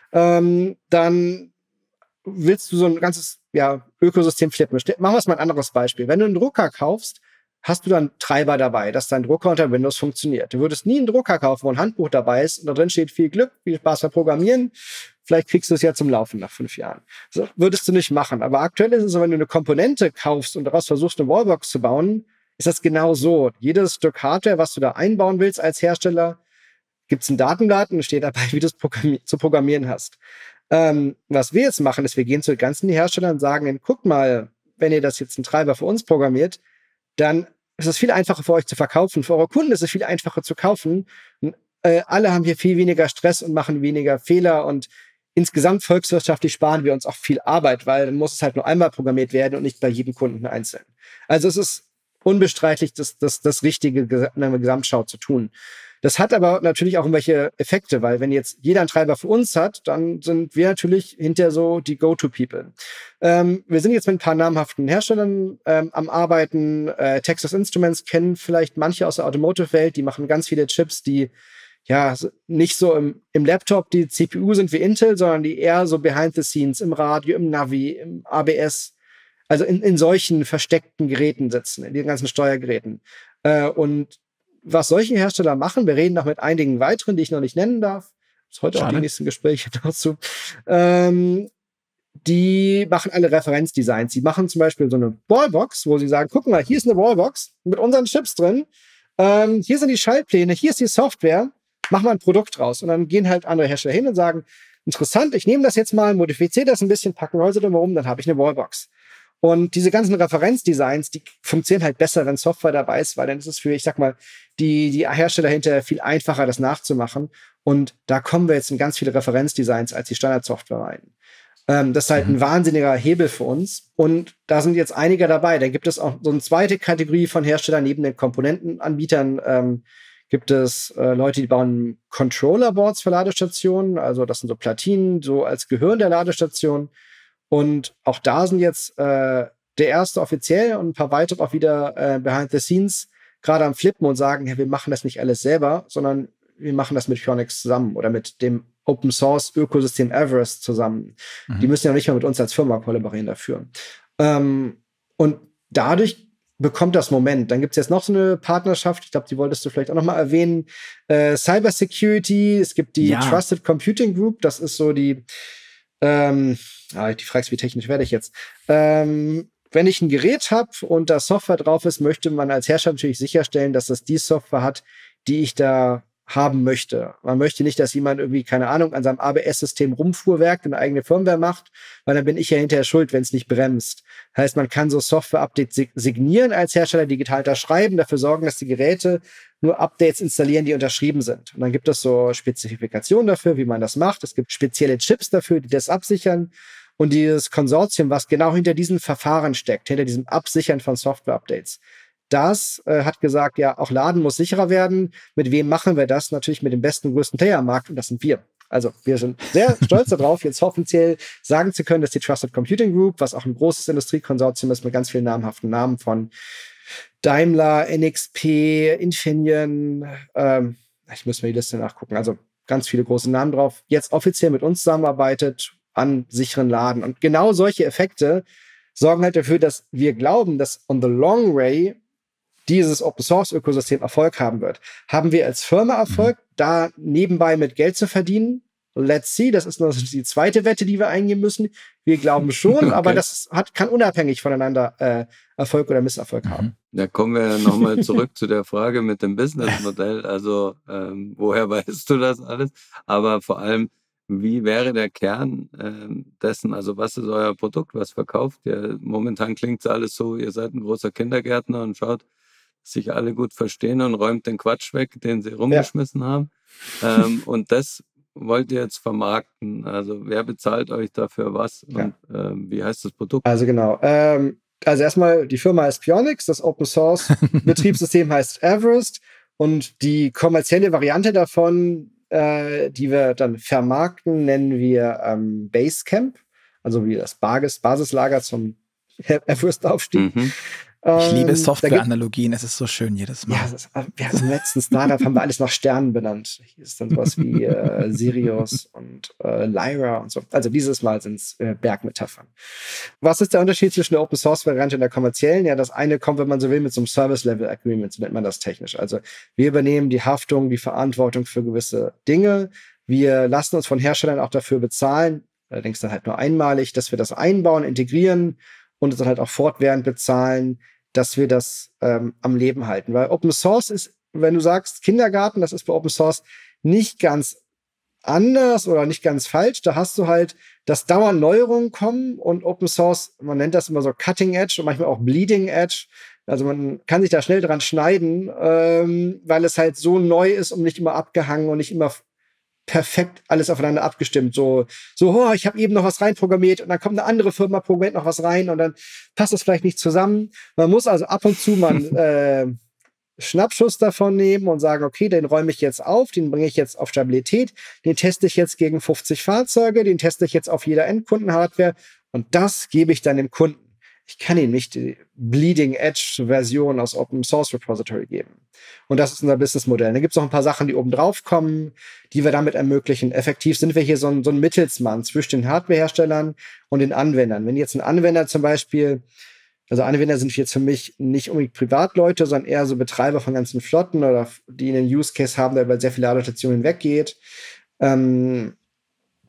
Ähm, dann willst du so ein ganzes ja, Ökosystem flippen. Machen wir es mal ein anderes Beispiel. Wenn du einen Drucker kaufst, hast du dann Treiber dabei, dass dein Drucker unter Windows funktioniert. Du würdest nie einen Drucker kaufen, wo ein Handbuch dabei ist und da drin steht viel Glück, viel Spaß beim Programmieren. Vielleicht kriegst du es ja zum Laufen nach fünf Jahren. So würdest du nicht machen. Aber aktuell ist es so, wenn du eine Komponente kaufst und daraus versuchst, eine Wallbox zu bauen, ist das genau so. Jedes Stück Hardware, was du da einbauen willst als Hersteller, gibt es ein Datenblatt und steht dabei, wie du es programmi- zu programmieren hast. Ähm, was wir jetzt machen, ist, wir gehen zu den ganzen Herstellern und sagen, guck mal, wenn ihr das jetzt einen Treiber für uns programmiert, dann ist es viel einfacher für euch zu verkaufen. Für eure Kunden ist es viel einfacher zu kaufen. Und, äh, alle haben hier viel weniger Stress und machen weniger Fehler und insgesamt volkswirtschaftlich sparen wir uns auch viel Arbeit, weil dann muss es halt nur einmal programmiert werden und nicht bei jedem Kunden einzeln. Also es ist unbestreitlich das, das, das Richtige in einer Gesamtschau zu tun. Das hat aber natürlich auch irgendwelche Effekte, weil wenn jetzt jeder einen Treiber für uns hat, dann sind wir natürlich hinter so die Go-To-People. Ähm, wir sind jetzt mit ein paar namhaften Herstellern ähm, am Arbeiten. Äh, Texas Instruments kennen vielleicht manche aus der Automotive-Welt. Die machen ganz viele Chips, die ja nicht so im, im Laptop die C P U sind wie Intel, sondern die eher so behind the scenes im Radio, im Navi, im A B S, also in, in solchen versteckten Geräten sitzen, in den ganzen Steuergeräten. Äh, und was solche Hersteller machen, wir reden noch mit einigen weiteren, die ich noch nicht nennen darf. Das ist heute Schade. Auch die nächsten Gespräche dazu. Ähm, die machen alle Referenzdesigns. Sie machen zum Beispiel so eine Wallbox, wo sie sagen, guck mal, hier ist eine Wallbox mit unseren Chips drin. Ähm, hier sind die Schaltpläne, hier ist die Software. Mach mal ein Produkt draus. Und dann gehen halt andere Hersteller hin und sagen, interessant, ich nehme das jetzt mal, modifiziere das ein bisschen, packen Häuser drumherum, dann habe ich eine Wallbox. Und diese ganzen Referenzdesigns, die funktionieren halt besser, wenn Software dabei ist, weil dann ist es für, ich sag mal, die, die Hersteller hinterher viel einfacher, das nachzumachen. Und da kommen wir jetzt in ganz viele Referenzdesigns als die Standardsoftware rein. Ähm, das ist halt ein wahnsinniger Hebel für uns. Und da sind jetzt einige dabei. Da gibt es auch so eine zweite Kategorie von Herstellern neben den Komponentenanbietern. Ähm, gibt es äh, Leute, die bauen Controller-Boards für Ladestationen. Also das sind so Platinen, so als Gehirn der Ladestation. Und auch da sind jetzt äh, der erste offiziell und ein paar weitere auch wieder äh, behind the scenes gerade am Flippen und sagen, ja, wir machen das nicht alles selber, sondern wir machen das mit Phoenix zusammen oder mit dem Open Source Ökosystem Everest zusammen. Mhm. Die müssen ja nicht mal mit uns als Firma kollaborieren dafür. Ähm, und dadurch bekommt das Moment. Dann gibt es jetzt noch so eine Partnerschaft, ich glaube, die wolltest du vielleicht auch noch mal erwähnen, äh, Cybersecurity, es gibt die ja. Trusted Computing Group, das ist so die ähm, ah, die fragst, wie technisch werde ich jetzt? Ähm, wenn ich ein Gerät habe und da Software drauf ist, möchte man als Hersteller natürlich sicherstellen, dass das die Software hat, die ich da haben möchte. Man möchte nicht, dass jemand irgendwie, keine Ahnung, an seinem A B S-System rumfuhrwerkt und eine eigene Firmware macht, weil dann bin ich ja hinterher schuld, wenn es nicht bremst. Das heißt, man kann so Software-Updates signieren als Hersteller, digital unterschreiben, dafür sorgen, dass die Geräte nur Updates installieren, die unterschrieben sind. Und dann gibt es so Spezifikationen dafür, wie man das macht. Es gibt spezielle Chips dafür, die das absichern. Und dieses Konsortium, was genau hinter diesen Verfahren steckt, hinter diesem Absichern von Software-Updates, das äh, hat gesagt, ja, auch Laden muss sicherer werden. Mit wem machen wir das? Natürlich mit dem besten, größten Player am Markt, und das sind wir. Also wir sind sehr stolz darauf, jetzt offiziell sagen zu können, dass die Trusted Computing Group, was auch ein großes Industriekonsortium ist, mit ganz vielen namhaften Namen von Daimler, N X P, Infineon, ähm, ich muss mir die Liste nachgucken, also ganz viele große Namen drauf, jetzt offiziell mit uns zusammenarbeitet an sicheren Laden. Und genau solche Effekte sorgen halt dafür, dass wir glauben, dass on the long way dieses Open-Source-Ökosystem Erfolg haben wird. Haben wir als Firma Erfolg, mhm. da nebenbei mit Geld zu verdienen? Let's see, das ist noch die zweite Wette, die wir eingehen müssen. Wir glauben schon, okay. aber das hat, kann unabhängig voneinander äh, Erfolg oder Misserfolg mhm. haben. Da kommen wir nochmal zurück zu der Frage mit dem Businessmodell. Also ähm, woher weißt du das alles? Aber vor allem, wie wäre der Kern ähm, dessen? Also was ist euer Produkt? Was verkauft ihr? Momentan klingt es alles so, ihr seid ein großer Kindergärtner und schaut, dass sich alle gut verstehen und räumt den Quatsch weg, den sie rumgeschmissen ja. haben. Ähm, und das wollt ihr jetzt vermarkten? Also wer bezahlt euch dafür was? Und ja. ähm, wie heißt das Produkt? Also genau. Ähm, also erstmal, die Firma heißt Phoenix, das Open Source Betriebssystem heißt Everest und die kommerzielle Variante davon, äh, die wir dann vermarkten, nennen wir ähm, Basecamp, also wie das Basis, Basislager zum Everest-Aufstieg. Mhm. Ich liebe Software-Analogien, es ist so schön jedes Mal. Ja, ist, wir hatten im letzten Startup, haben wir alles nach Sternen benannt. Hier ist dann sowas wie äh, Sirius und äh, Lyra und so. Also dieses Mal sind es äh, Bergmetaphern. Was ist der Unterschied zwischen der Open-Source-Variante und der kommerziellen? Ja, das eine kommt, wenn man so will, mit so einem Service-Level-Agreement, so nennt man das technisch. Also wir übernehmen die Haftung, die Verantwortung für gewisse Dinge. Wir lassen uns von Herstellern auch dafür bezahlen, allerdings dann halt nur einmalig, dass wir das einbauen, integrieren und es dann halt auch fortwährend bezahlen, dass wir das ähm, am Leben halten. Weil Open Source ist, wenn du sagst Kindergarten, das ist bei Open Source nicht ganz anders oder nicht ganz falsch. Da hast du halt, dass dauernd Neuerungen kommen und Open Source, man nennt das immer so Cutting Edge und manchmal auch Bleeding Edge. Also man kann sich da schnell dran schneiden, ähm, weil es halt so neu ist und nicht immer abgehangen und nicht immer perfekt alles aufeinander abgestimmt. So, so oh, ich habe eben noch was reinprogrammiert und dann kommt eine andere Firma, programmiert noch was rein und dann passt das vielleicht nicht zusammen. Man muss also ab und zu mal äh, Schnappschuss davon nehmen und sagen, okay, den räume ich jetzt auf, den bringe ich jetzt auf Stabilität, den teste ich jetzt gegen fünfzig Fahrzeuge, den teste ich jetzt auf jeder Endkundenhardware und das gebe ich dann dem Kunden. Ich kann ihm nicht die Bleeding-Edge-Version aus Open Source Repository geben. Und das ist unser Businessmodell. Da gibt es noch ein paar Sachen, die oben drauf kommen, die wir damit ermöglichen. Effektiv sind wir hier so ein, so ein Mittelsmann zwischen den Hardwareherstellern und den Anwendern. Wenn jetzt ein Anwender zum Beispiel, also Anwender sind jetzt für mich nicht unbedingt Privatleute, sondern eher so Betreiber von ganzen Flotten oder die einen Use Case haben, der über sehr viele Ladestationen weggeht. Ähm,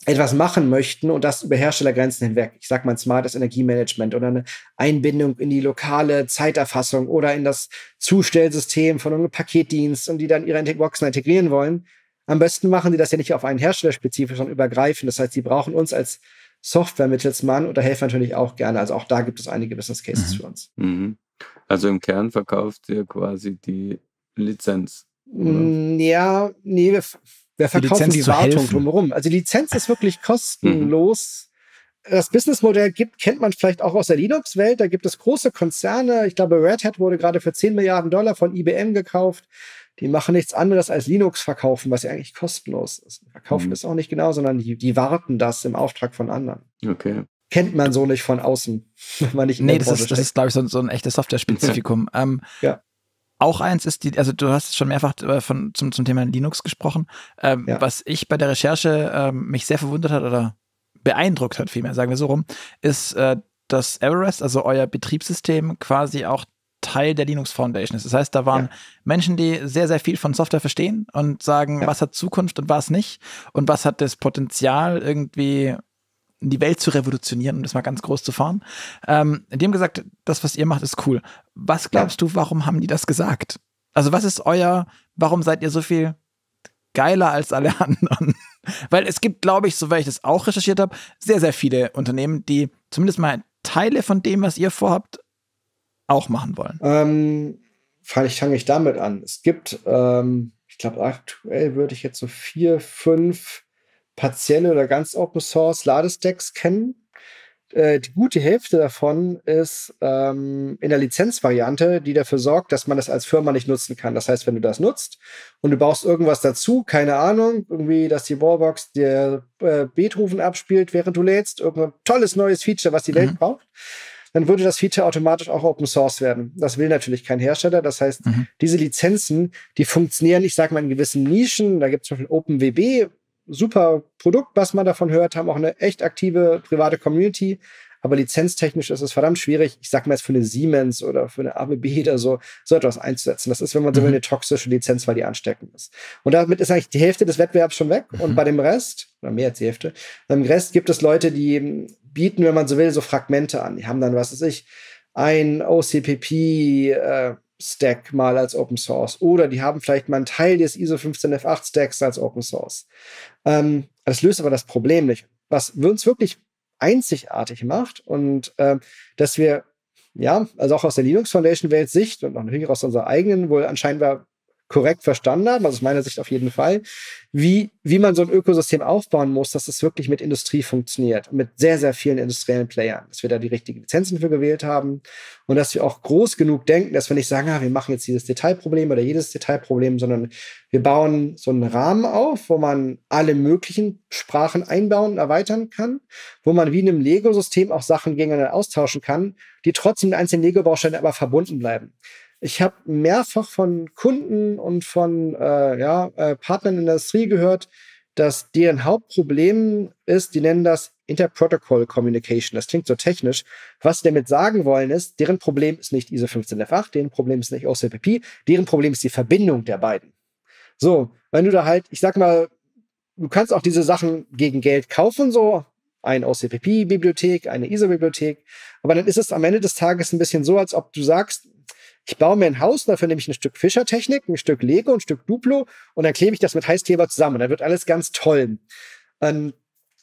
etwas machen möchten und das über Herstellergrenzen hinweg. Ich sage mal ein smartes Energiemanagement oder eine Einbindung in die lokale Zeiterfassung oder in das Zustellsystem von einem Paketdienst und die dann ihre Boxen integrieren wollen. Am besten machen die das ja nicht auf einen Hersteller spezifisch, sondern übergreifend. Das heißt, sie brauchen uns als Software-Mittelsmann und da helfen natürlich auch gerne. Also auch da gibt es einige Business Cases mhm. für uns. Mhm. Also im Kern verkauft ihr quasi die Lizenz, oder? Ja, nee, wir Wir verkaufen die, die Wartung drumherum. Also die Lizenz ist wirklich kostenlos. Mhm. Das Businessmodell gibt, kennt man vielleicht auch aus der Linux-Welt. Da gibt es große Konzerne. Ich glaube, Red Hat wurde gerade für zehn Milliarden Dollar von I B M gekauft. Die machen nichts anderes als Linux verkaufen, was ja eigentlich kostenlos ist. Verkaufen mhm. ist auch nicht genau, sondern die, die warten das im Auftrag von anderen. Okay. Kennt man so nicht von außen. Wenn man nicht in nee, das ist, das ist, glaube ich, so, so ein echtes Software-Spezifikum. Okay. Ähm, ja. Auch eins ist die, also du hast schon mehrfach von, zum, zum Thema Linux gesprochen. Ähm, ja. Was ich bei der Recherche ähm, mich sehr verwundert hat oder beeindruckt hat, vielmehr, sagen wir so rum, ist, äh, dass Everest, also euer Betriebssystem, quasi auch Teil der Linux Foundation ist. Das heißt, da waren ja. Menschen, die sehr, sehr viel von Software verstehen und sagen, ja. was hat Zukunft und was nicht und was hat das Potenzial, irgendwie die Welt zu revolutionieren, um das mal ganz groß zu fahren. Ähm, die haben gesagt, das, was ihr macht, ist cool. Was glaubst ja. du, warum haben die das gesagt? Also was ist euer, warum seid ihr so viel geiler als alle anderen? Weil es gibt, glaube ich, soweit ich das auch recherchiert habe, sehr, sehr viele Unternehmen, die zumindest mal Teile von dem, was ihr vorhabt, auch machen wollen. Ähm, vielleicht fange ich damit an. Es gibt, ähm, ich glaube, aktuell würde ich jetzt so vier, fünf partielle oder ganz Open Source Ladestacks kennen. Äh, die gute Hälfte davon ist ähm, in der Lizenzvariante, die dafür sorgt, dass man das als Firma nicht nutzen kann. Das heißt, wenn du das nutzt und du baust irgendwas dazu, keine Ahnung, irgendwie, dass die Wallbox dir äh, Beethoven abspielt, während du lädst, irgendein tolles neues Feature, was die mhm. Welt braucht, dann würde das Feature automatisch auch Open Source werden. Das will natürlich kein Hersteller. Das heißt, mhm. diese Lizenzen, die funktionieren, ich sage mal, in gewissen Nischen. Da gibt es zum Beispiel OpenWB, super Produkt, was man davon hört, haben auch eine echt aktive private Community, aber lizenztechnisch ist es verdammt schwierig, ich sag mal jetzt für eine Siemens oder für eine A B B oder so, so etwas einzusetzen. Das ist, wenn man so will, eine toxische Lizenz, weil die ansteckend ist. Und damit ist eigentlich die Hälfte des Wettbewerbs schon weg. Mhm. Und bei dem Rest, oder mehr als die Hälfte, beim Rest gibt es Leute, die bieten, wenn man so will, so Fragmente an. Die haben dann, was weiß ich, ein O C P P äh, Stack mal als Open Source oder die haben vielleicht mal einen Teil des I S O fünfzehn F acht Stacks als Open Source. Ähm, das löst aber das Problem nicht. Was uns wirklich einzigartig macht und äh, dass wir, ja, also auch aus der Linux Foundation Welt Sicht und auch natürlich aus unserer eigenen wohl anscheinend korrekt verstanden haben, also aus meiner Sicht auf jeden Fall, wie, wie man so ein Ökosystem aufbauen muss, dass es wirklich mit Industrie funktioniert, mit sehr, sehr vielen industriellen Playern, dass wir da die richtigen Lizenzen für gewählt haben und dass wir auch groß genug denken, dass wir nicht sagen, ah, wir machen jetzt dieses Detailproblem oder jedes Detailproblem, sondern wir bauen so einen Rahmen auf, wo man alle möglichen Sprachen einbauen und erweitern kann, wo man wie in einem Lego-System auch Sachen gegeneinander austauschen kann, die trotzdem in einzelnen Lego-Bausteinen aber verbunden bleiben. Ich habe mehrfach von Kunden und von äh, ja, äh, Partnern in der Industrie gehört, dass deren Hauptproblem ist, die nennen das Inter-Protocol Communication. Das klingt so technisch. Was sie damit sagen wollen ist, deren Problem ist nicht I S O fünfzehn F acht, deren Problem ist nicht O C P P, deren Problem ist die Verbindung der beiden. So, wenn du da halt, ich sag mal, du kannst auch diese Sachen gegen Geld kaufen, so eine O C P P-Bibliothek, eine I S O-Bibliothek, aber dann ist es am Ende des Tages ein bisschen so, als ob du sagst, ich baue mir ein Haus, dafür nehme ich ein Stück Fischertechnik, ein Stück Lego, ein Stück Duplo und dann klebe ich das mit Heißkleber zusammen. Dann wird alles ganz toll. Ähm,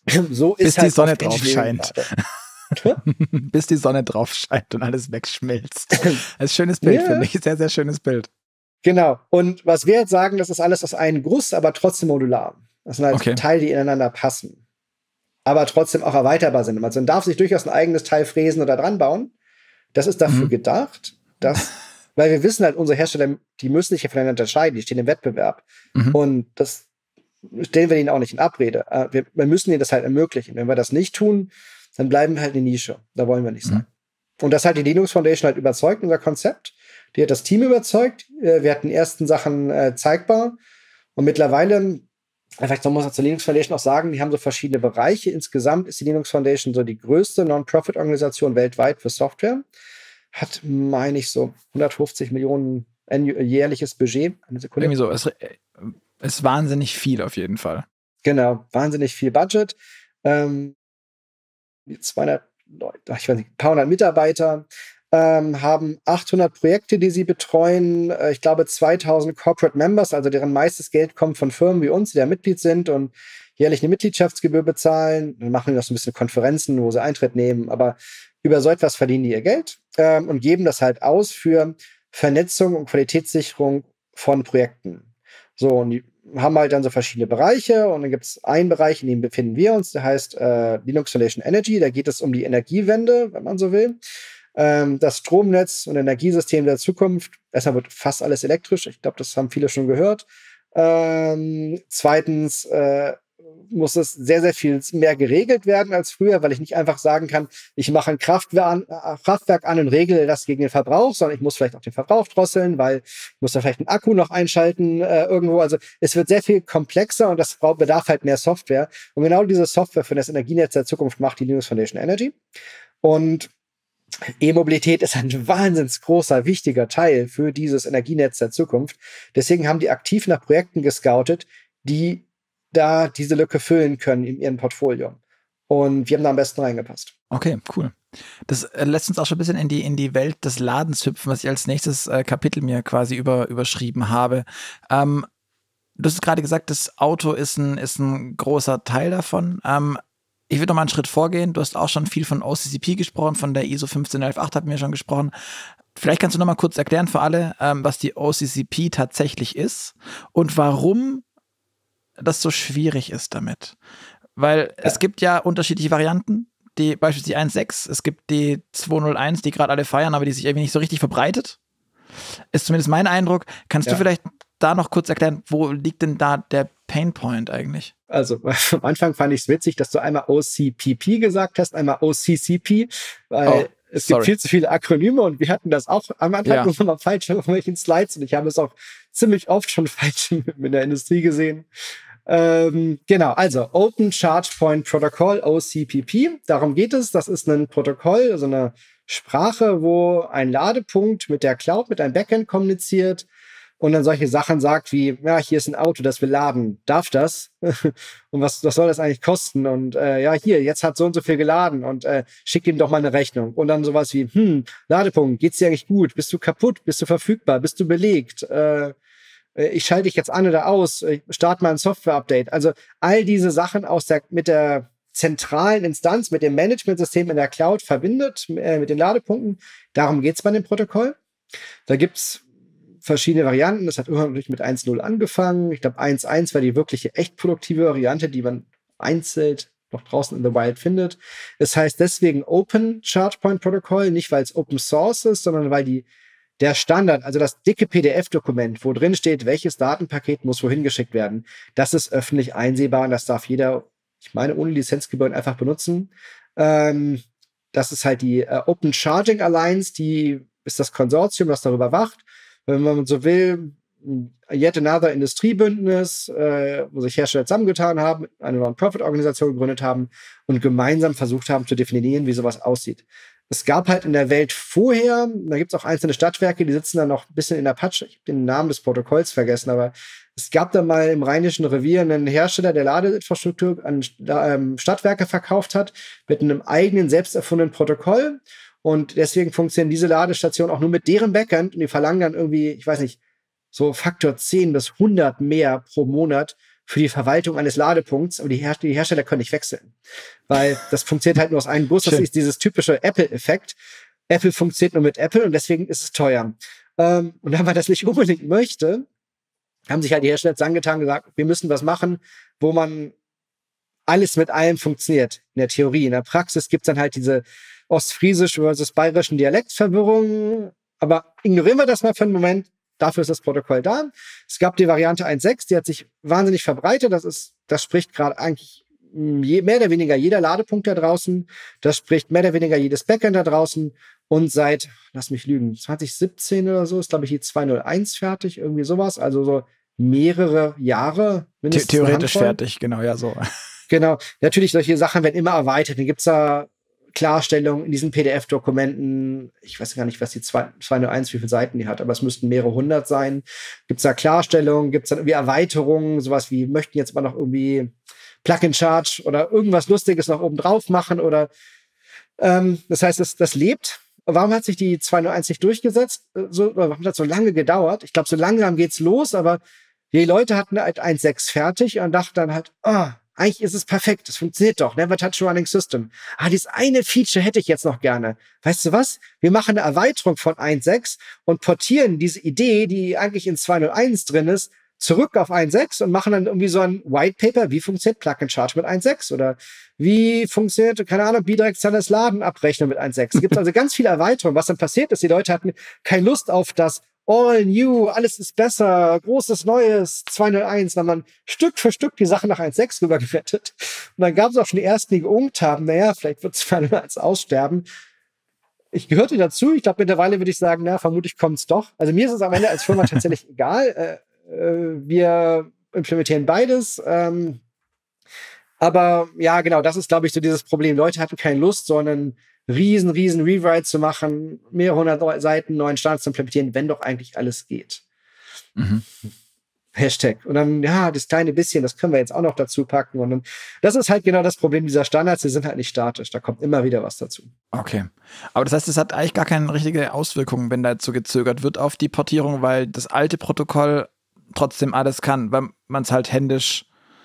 so Bis ist halt die Sonne drauf scheint. Bis die Sonne drauf scheint und alles wegschmilzt. Das ist ein schönes Bild, ja. Finde ich. Sehr, sehr schönes Bild. Genau. Und was wir jetzt sagen, das ist alles aus einem Guss, aber trotzdem modular. Das sind halt okay. Teile, die ineinander passen. Aber trotzdem auch erweiterbar sind. Also man darf sich durchaus ein eigenes Teil fräsen oder dran bauen. Das ist dafür mhm. gedacht, dass weil wir wissen halt, unsere Hersteller, die müssen sich ja voneinander unterscheiden, die stehen im Wettbewerb. Mhm. Und das stellen wir ihnen auch nicht in Abrede. Wir, wir müssen ihnen das halt ermöglichen. Wenn wir das nicht tun, dann bleiben wir halt in die Nische. Da wollen wir nicht sein. Mhm. Und das hat die Linux Foundation halt überzeugt, unser Konzept. Die hat das Team überzeugt. Wir hatten die ersten Sachen äh, zeigbar. Und mittlerweile, vielleicht muss man zur Linux Foundation auch sagen, die haben so verschiedene Bereiche. Insgesamt ist die Linux Foundation so die größte Non-Profit-Organisation weltweit für Software. Hat, meine ich, so hundertfünfzig Millionen jährliches Budget. Eine Sekunde. Irgendwie so. Es ist wahnsinnig viel auf jeden Fall. Genau, wahnsinnig viel Budget. Ähm, zweihundert Leute, ich weiß nicht, ein paar hundert Mitarbeiter, ähm, haben achthundert Projekte, die sie betreuen. Äh, ich glaube, zweitausend Corporate Members, also deren meistes Geld kommt von Firmen wie uns, die da Mitglied sind und jährlich eine Mitgliedschaftsgebühr bezahlen. Dann machen die noch so ein bisschen Konferenzen, wo sie Eintritt nehmen. Aber über so etwas verdienen die ihr Geld ähm, und geben das halt aus für Vernetzung und Qualitätssicherung von Projekten. So, und die haben halt dann so verschiedene Bereiche und dann gibt es einen Bereich, in dem befinden wir uns, der heißt äh, Linux Foundation Energy. Da geht es um die Energiewende, wenn man so will. Ähm, das Stromnetz und Energiesystem der Zukunft. Erstmal wird fast alles elektrisch. Ich glaube, das haben viele schon gehört. Ähm, zweitens äh, muss es sehr, sehr viel mehr geregelt werden als früher, weil ich nicht einfach sagen kann, ich mache ein Kraftwerk an, äh, Kraftwerk an und regle das gegen den Verbrauch, sondern ich muss vielleicht auch den Verbrauch drosseln, weil ich muss da vielleicht einen Akku noch einschalten äh, irgendwo. Also es wird sehr viel komplexer und das bedarf halt mehr Software. Und genau diese Software für das Energienetz der Zukunft macht die Linux Foundation Energy. Und E-Mobilität ist ein wahnsinnig großer, wichtiger Teil für dieses Energienetz der Zukunft. Deswegen haben die aktiv nach Projekten gescoutet, die da diese Lücke füllen können in ihrem Portfolio. Und wir haben da am besten reingepasst. Okay, cool. Das äh, lässt uns auch schon ein bisschen in die, in die Welt des Ladens hüpfen, was ich als nächstes äh, Kapitel mir quasi über, überschrieben habe. Ähm, du hast gerade gesagt, das Auto ist ein, ist ein großer Teil davon. Ähm, ich würde noch mal einen Schritt vorgehen. Du hast auch schon viel von O C C P gesprochen, von der I S O fünfzehn elf acht hatten wir schon gesprochen. Vielleicht kannst du noch mal kurz erklären für alle, ähm, was die O C C P tatsächlich ist und warum das so schwierig ist damit. Weil ja. es gibt ja unterschiedliche Varianten, die beispielsweise die eins Punkt sechs, es gibt die zwei Punkt null eins, die gerade alle feiern, aber die sich irgendwie nicht so richtig verbreitet. Ist zumindest mein Eindruck. Kannst ja. du vielleicht da noch kurz erklären, wo liegt denn da der Painpoint eigentlich? Also am Anfang fand ich es witzig, dass du einmal O C P P gesagt hast, einmal O C C P, weil oh, es sorry. gibt viel zu viele Akronyme und wir hatten das auch am Anfang ja. nur mal falsch auf irgendwelchen Slides und ich habe es auch ziemlich oft schon falsch in der Industrie gesehen. Ähm, genau, also Open Charge Point Protocol, O C P P, darum geht es. Das ist ein Protokoll, also eine Sprache, wo ein Ladepunkt mit der Cloud, mit einem Backend kommuniziert und dann solche Sachen sagt wie, ja, hier ist ein Auto, das wir laden, darf das? Und was, was soll das eigentlich kosten? Und äh, ja, hier, jetzt hat so und so viel geladen und äh, schick ihm doch mal eine Rechnung. Und dann sowas wie, hm, Ladepunkt, geht's dir eigentlich gut? Bist du kaputt? Bist du verfügbar? Bist du belegt? Äh, ich schalte dich jetzt an oder aus, ich starte mal ein Software-Update. Also all diese Sachen aus der, mit der zentralen Instanz, mit dem Managementsystem in der Cloud verbindet, äh, mit den Ladepunkten. Darum geht es bei dem Protokoll. Da gibt es verschiedene Varianten. Das hat ursprünglich mit eins Punkt null angefangen. Ich glaube, eins Punkt eins war die wirkliche, echt produktive Variante, die man einzeln noch draußen in the Wild findet. Das heißt deswegen Open Charge Point Protocol, nicht weil es Open Source ist, sondern weil die der Standard, also das dicke P D F-Dokument, wo drin steht, welches Datenpaket muss wohin geschickt werden, das ist öffentlich einsehbar und das darf jeder, ich meine, ohne Lizenzgebühren einfach benutzen. Ähm, das ist halt die äh, Open Charging Alliance, die ist das Konsortium, das darüber wacht. Wenn man so will, yet another Industriebündnis, äh, wo sich Hersteller zusammengetan haben, eine Non-Profit-Organisation gegründet haben und gemeinsam versucht haben zu definieren, wie sowas aussieht. Es gab halt in der Welt vorher, da gibt es auch einzelne Stadtwerke, die sitzen da noch ein bisschen in der Patsche. Ich habe den Namen des Protokolls vergessen, aber es gab da mal im Rheinischen Revier einen Hersteller, der Ladeinfrastruktur an ähm, Stadtwerke verkauft hat, mit einem eigenen, selbst erfundenen Protokoll. Und deswegen funktionieren diese Ladestationen auch nur mit deren Backend und die verlangen dann irgendwie, ich weiß nicht, so Faktor zehn bis hundert mehr pro Monat für die Verwaltung eines Ladepunkts, aber die, Her- die Hersteller können nicht wechseln. Weil das funktioniert halt nur aus einem Bus. Das ist dieses typische Apple-Effekt. Apple funktioniert nur mit Apple und deswegen ist es teuer. Ähm, und wenn man das nicht unbedingt möchte, haben sich halt die Hersteller angetan und gesagt, wir müssen was machen, wo man alles mit allem funktioniert. In der Theorie. In der Praxis gibt es dann halt diese ostfriesisch versus bayerischen Dialektverwirrung. Aber ignorieren wir das mal für einen Moment. Dafür ist das Protokoll da. Es gab die Variante eins Punkt sechs, die hat sich wahnsinnig verbreitet. Das ist, das spricht gerade eigentlich je, mehr oder weniger jeder Ladepunkt da draußen. Das spricht mehr oder weniger jedes Backend da draußen. Und seit, lass mich lügen, zwanzig siebzehn oder so ist, glaube ich, die zwei Punkt null eins fertig, irgendwie sowas. Also so mehrere Jahre. The- theoretisch fertig, genau, ja, so. Genau. Natürlich, solche Sachen werden immer erweitert. Dann gibt's da Klarstellung in diesen P D F-Dokumenten. Ich weiß gar nicht, was die zwei null eins, wie viele Seiten die hat, aber es müssten mehrere hundert sein. Gibt es da Klarstellungen? Gibt es dann irgendwie Erweiterungen? Sowas wie, möchten jetzt mal noch irgendwie Plug-in-Charge oder irgendwas Lustiges noch oben drauf machen? Oder ähm, das heißt, das, das lebt. Warum hat sich die zwei null eins nicht durchgesetzt? So, warum hat das so lange gedauert? Ich glaube, so langsam geht's los, aber die Leute hatten halt eins Punkt sechs fertig und dachten dann halt, ah, eigentlich ist es perfekt, das funktioniert doch, Never Touch a Running System. Ah, dieses eine Feature hätte ich jetzt noch gerne. Weißt du was? Wir machen eine Erweiterung von eins Punkt sechs und portieren diese Idee, die eigentlich in zwei null eins drin ist, zurück auf eins Punkt sechs und machen dann irgendwie so ein White Paper, wie funktioniert Plug-and-Charge mit eins Punkt sechs oder wie funktioniert, keine Ahnung, bidirektionales Laden abrechnen mit eins Punkt sechs. Es gibt also ganz viele Erweiterungen. Was dann passiert ist, die Leute hatten keine Lust auf das All new, alles ist besser, großes Neues, zwei null eins. Dann haben man Stück für Stück die Sachen nach eins Punkt sechs rübergerettet. Und dann gab es auch schon die ersten, die geungt haben, naja, vielleicht wird zwei null eins aussterben. Ich gehörte dazu. Ich glaube, mittlerweile würde ich sagen, na, vermutlich kommt es doch. Also mir ist es am Ende als Firma tatsächlich egal. Äh, äh, wir implementieren beides. Ähm, aber ja, genau, das ist, glaube ich, so dieses Problem. Leute hatten keine Lust, sondern riesen, riesen Rewrite zu machen, mehrere hundert Seiten neuen Standards zu implementieren, wenn doch eigentlich alles geht. Mhm. Hashtag. Und dann, ja, das kleine bisschen, das können wir jetzt auch noch dazu packen. Und dann, das ist halt genau das Problem dieser Standards, die sind halt nicht statisch. Da kommt immer wieder was dazu. Okay. Aber das heißt, es hat eigentlich gar keine richtige Auswirkung, wenn da jetzt so gezögert wird auf die Portierung, weil das alte Protokoll trotzdem alles kann, weil man es halt händisch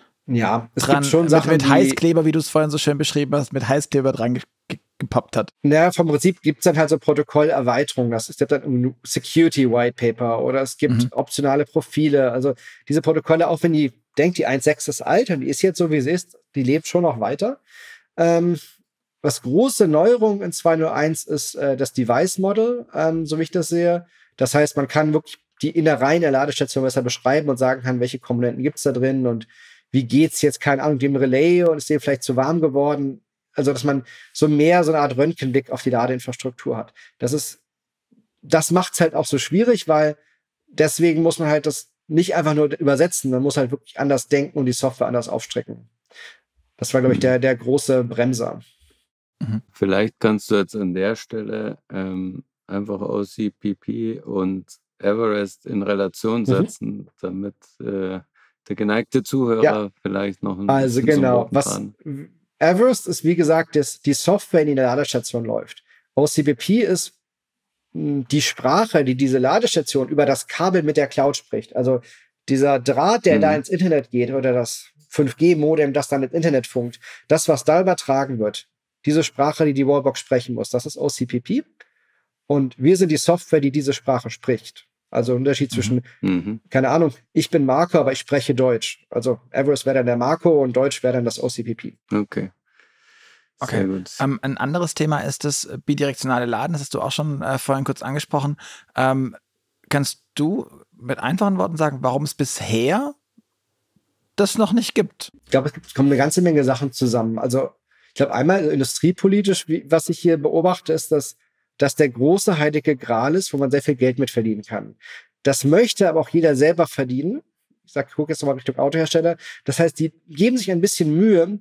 ja, es dran, gibt schon Sachen, mit, mit Heißkleber, wie du es vorhin so schön beschrieben hast, mit Heißkleber dran ge ge gepappt hat. Naja, vom Prinzip gibt es dann halt so Protokollerweiterungen. Das ist dann ein Security White Paper oder es gibt mhm. optionale Profile. Also diese Protokolle, auch wenn die denkt, die eins Punkt sechs ist alt und die ist jetzt so, wie sie ist, die lebt schon noch weiter. Ähm, was große Neuerung in zwei null eins ist äh, das Device Model, ähm, so wie ich das sehe. Das heißt, man kann wirklich die Innereien der Ladestation besser beschreiben und sagen kann, welche Komponenten gibt es da drin und wie geht's jetzt, keine Ahnung, dem Relais und ist dem vielleicht zu warm geworden. Also, dass man so mehr so eine Art Röntgenblick auf die Ladeinfrastruktur hat. Das ist, das macht's halt auch so schwierig, weil deswegen muss man halt das nicht einfach nur übersetzen, man muss halt wirklich anders denken und die Software anders aufstrecken. Das war, glaube ich, der, der große Bremser. Mhm. Vielleicht kannst du jetzt an der Stelle ähm, einfach O C P P und Everest in Relation setzen, mhm. damit äh, der geneigte Zuhörer ja. vielleicht noch ein also bisschen genau, was Everest ist, wie gesagt, das, die Software, die in der Ladestation läuft. O C P P ist mh, die Sprache, die diese Ladestation über das Kabel mit der Cloud spricht. Also dieser Draht, der mhm. da ins Internet geht oder das fünf G Modem, das dann ins Internet funkt, das, was da übertragen wird, diese Sprache, die die Wallbox sprechen muss, das ist O C P P. Und wir sind die Software, die diese Sprache spricht. Also ein Unterschied zwischen, mhm. keine Ahnung, ich bin Marco, aber ich spreche Deutsch. Also Everest wäre dann der Marco und Deutsch wäre dann das O C P P. Okay. Okay. Ähm, ein anderes Thema ist das bidirektionale Laden. Das hast du auch schon äh, vorhin kurz angesprochen. Ähm, kannst du mit einfachen Worten sagen, warum es bisher das noch nicht gibt? Ich glaube, es gibt, kommen eine ganze Menge Sachen zusammen. Also ich glaube, einmal industriepolitisch, wie, was ich hier beobachte, ist, dass dass der große heilige Gral ist, wo man sehr viel Geld mit verdienen kann. Das möchte aber auch jeder selber verdienen. Ich sage, guck jetzt nochmal Richtung Autohersteller. Das heißt, die geben sich ein bisschen Mühe,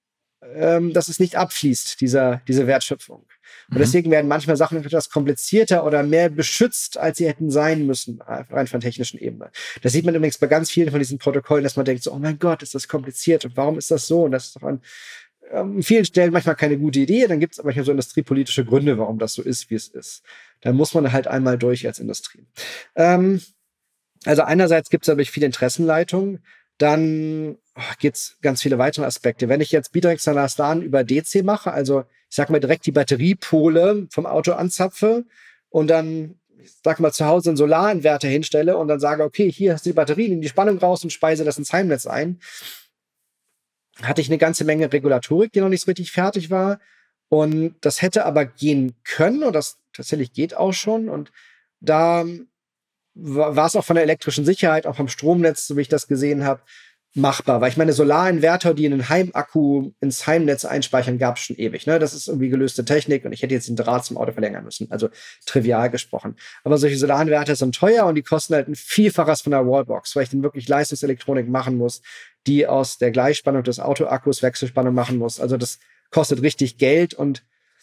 ähm, dass es nicht abfließt, dieser, diese Wertschöpfung. Und mhm. deswegen werden manchmal Sachen etwas komplizierter oder mehr beschützt, als sie hätten sein müssen, rein von technischen Ebene. Das sieht man übrigens bei ganz vielen von diesen Protokollen, dass man denkt so, oh mein Gott, ist das kompliziert und warum ist das so? Und das ist doch ein an vielen Stellen manchmal keine gute Idee, dann gibt es aber manchmal so industriepolitische Gründe, warum das so ist, wie es ist. Da muss man halt einmal durch als Industrie. Ähm, also einerseits gibt es natürlich viele Interessenleitungen, dann oh, gibt es ganz viele weitere Aspekte. Wenn ich jetzt bidirektionales Laden über D C mache, also ich sag mal direkt die Batteriepole vom Auto anzapfe und dann, ich sag mal, zu Hause einen Solarinverter hinstelle und dann sage, okay, hier hast du die Batterie, nimm die Spannung raus und speise das ins Heimnetz ein, hatte ich eine ganze Menge Regulatorik, die noch nicht so richtig fertig war. Und das hätte aber gehen können und das tatsächlich geht auch schon. Und da war es auch von der elektrischen Sicherheit, auch vom Stromnetz, so wie ich das gesehen habe, machbar. Weil ich meine, Solarinverter, die einen Heimakku ins Heimnetz einspeichern, gab es schon ewig. Ne? Das ist irgendwie gelöste Technik und ich hätte jetzt den Draht zum Auto verlängern müssen. Also trivial gesprochen. Aber solche Solarinverter sind teuer und die kosten halt ein Vielfaches von der Wallbox, weil ich dann wirklich Leistungselektronik machen muss, die aus der Gleichspannung des Autoakkus Wechselspannung machen muss. Also das kostet richtig Geld und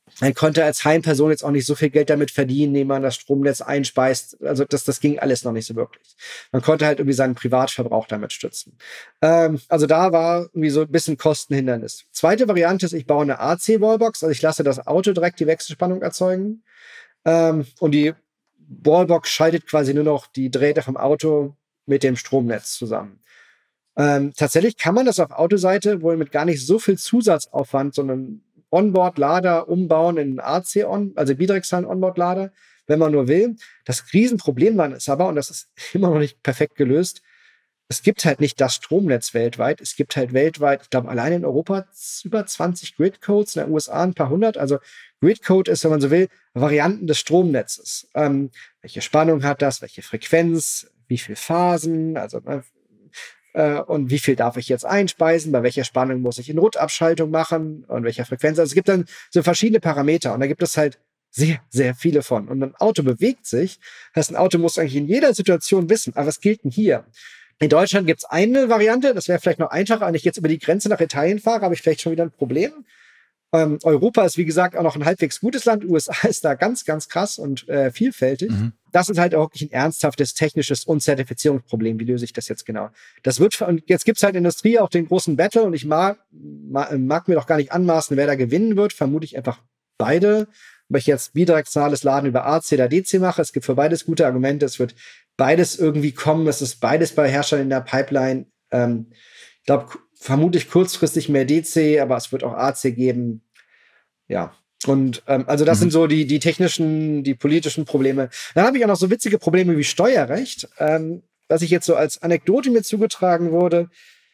Man konnte als Heimperson jetzt auch nicht so viel Geld damit verdienen, indem man das Stromnetz einspeist. Also das, das ging alles noch nicht so wirklich. Man konnte halt irgendwie seinen Privatverbrauch damit stützen. Ähm, also da war irgendwie so ein bisschen Kostenhindernis. Zweite Variante ist, ich baue eine A C-Wallbox. Also ich lasse das Auto direkt die Wechselspannung erzeugen. Ähm, und die Wallbox schaltet quasi nur noch die Drähte vom Auto mit dem Stromnetz zusammen. Ähm, tatsächlich kann man das auf Autoseite wohl mit gar nicht so viel Zusatzaufwand, sondern Onboard-Lader umbauen in A C-On, also bidirektionalen Onboard-Lader, wenn man nur will. Das Riesenproblem dann ist aber, und das ist immer noch nicht perfekt gelöst, es gibt halt nicht das Stromnetz weltweit. Es gibt halt weltweit, ich glaube, allein in Europa über zwanzig Gridcodes, in den U S A ein paar hundert. Also Gridcode ist, wenn man so will, Varianten des Stromnetzes. Ähm, welche Spannung hat das? Welche Frequenz? Wie viele Phasen? Also äh, und wie viel darf ich jetzt einspeisen? Bei welcher Spannung muss ich in Ruttabschaltung machen? Und welcher Frequenz? Also es gibt dann so verschiedene Parameter. Und da gibt es halt sehr, sehr viele von. Und ein Auto bewegt sich. Das heißt, ein Auto muss eigentlich in jeder Situation wissen, aber was gilt denn hier? In Deutschland gibt es eine Variante, das wäre vielleicht noch einfacher, wenn ich jetzt über die Grenze nach Italien fahre, habe ich vielleicht schon wieder ein Problem. Ähm, Europa ist, wie gesagt, auch noch ein halbwegs gutes Land. U S A ist da ganz, ganz krass und äh, vielfältig. Mhm. Das ist halt auch wirklich ein ernsthaftes technisches und Zertifizierungsproblem. Wie löse ich das jetzt genau? Das wird, und jetzt gibt es halt in der Industrie auch den großen Battle und ich mag, mag, mag mir doch gar nicht anmaßen, wer da gewinnen wird. Vermute ich einfach beide. Ob ich jetzt bidirektionales Laden über A C oder D C mache, es gibt für beides gute Argumente. Es wird beides irgendwie kommen. Es ist beides bei Herstellern in der Pipeline. Ähm, ich glaube, vermutlich kurzfristig mehr D C, aber es wird auch A C geben. Ja. Und ähm, also das mhm. sind so die, die technischen, die politischen Probleme. Dann habe ich auch noch so witzige Probleme wie Steuerrecht, ähm, was ich jetzt so als Anekdote mir zugetragen wurde.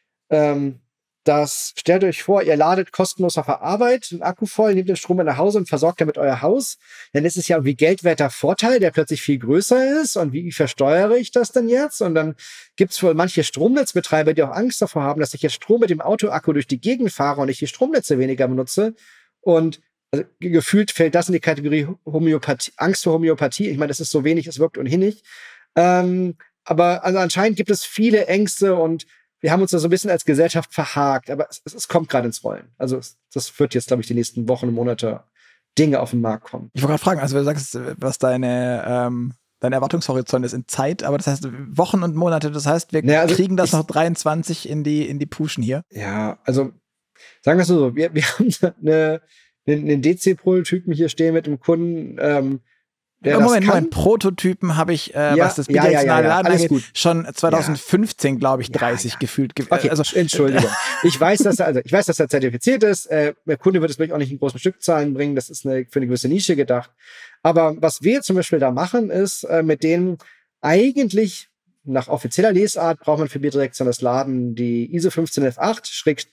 Ähm, Das stellt euch vor, ihr ladet kostenlos auf der Arbeit einen Akku voll, nehmt den Strom mit nach Hause und versorgt damit euer Haus. Dann ist es ja irgendwie geldwerter Vorteil, der plötzlich viel größer ist. Und wie versteuere ich das denn jetzt? Und dann gibt es wohl manche Stromnetzbetreiber, die auch Angst davor haben, dass ich jetzt Strom mit dem Autoakku durch die Gegend fahre und ich die Stromnetze weniger benutze. Und also, gefühlt fällt das in die Kategorie Homöopathie, Angst vor Homöopathie. Ich meine, das ist so wenig, es wirkt ohnehin nicht. Ähm, aber also anscheinend gibt es viele Ängste und wir haben uns da so ein bisschen als Gesellschaft verhakt, aber es, es kommt gerade ins Rollen. Also es, das wird jetzt, glaube ich, die nächsten Wochen und Monate Dinge auf den Markt kommen. Ich wollte gerade fragen, also du sagst, was deine, ähm, dein Erwartungshorizont ist in Zeit, aber das heißt Wochen und Monate, das heißt, wir naja, also kriegen das ich, noch dreiundzwanzig in die, in die Puschen hier. Ja, also sagen wir es so, wir, wir haben eine, einen D C-Prototypen hier stehen mit dem Kunden, ähm, Der Moment, Moment, Prototypen habe ich, äh, ja, was das bidirektionale ja, ja, ja, Laden angeht, gut. schon zwanzig fünfzehn, ja. glaube ich, dreißig ja, ja. gefühlt. Ge okay, also, Entschuldigung. ich weiß, dass er, also ich weiß, dass er zertifiziert ist. Äh, der Kunde wird es vielleicht auch nicht in großen Stückzahlen bringen. Das ist eine, für eine gewisse Nische gedacht. Aber was wir zum Beispiel da machen, ist, äh, mit denen eigentlich nach offizieller Lesart braucht man für bidirektionales Laden die I S O fünfzehn F acht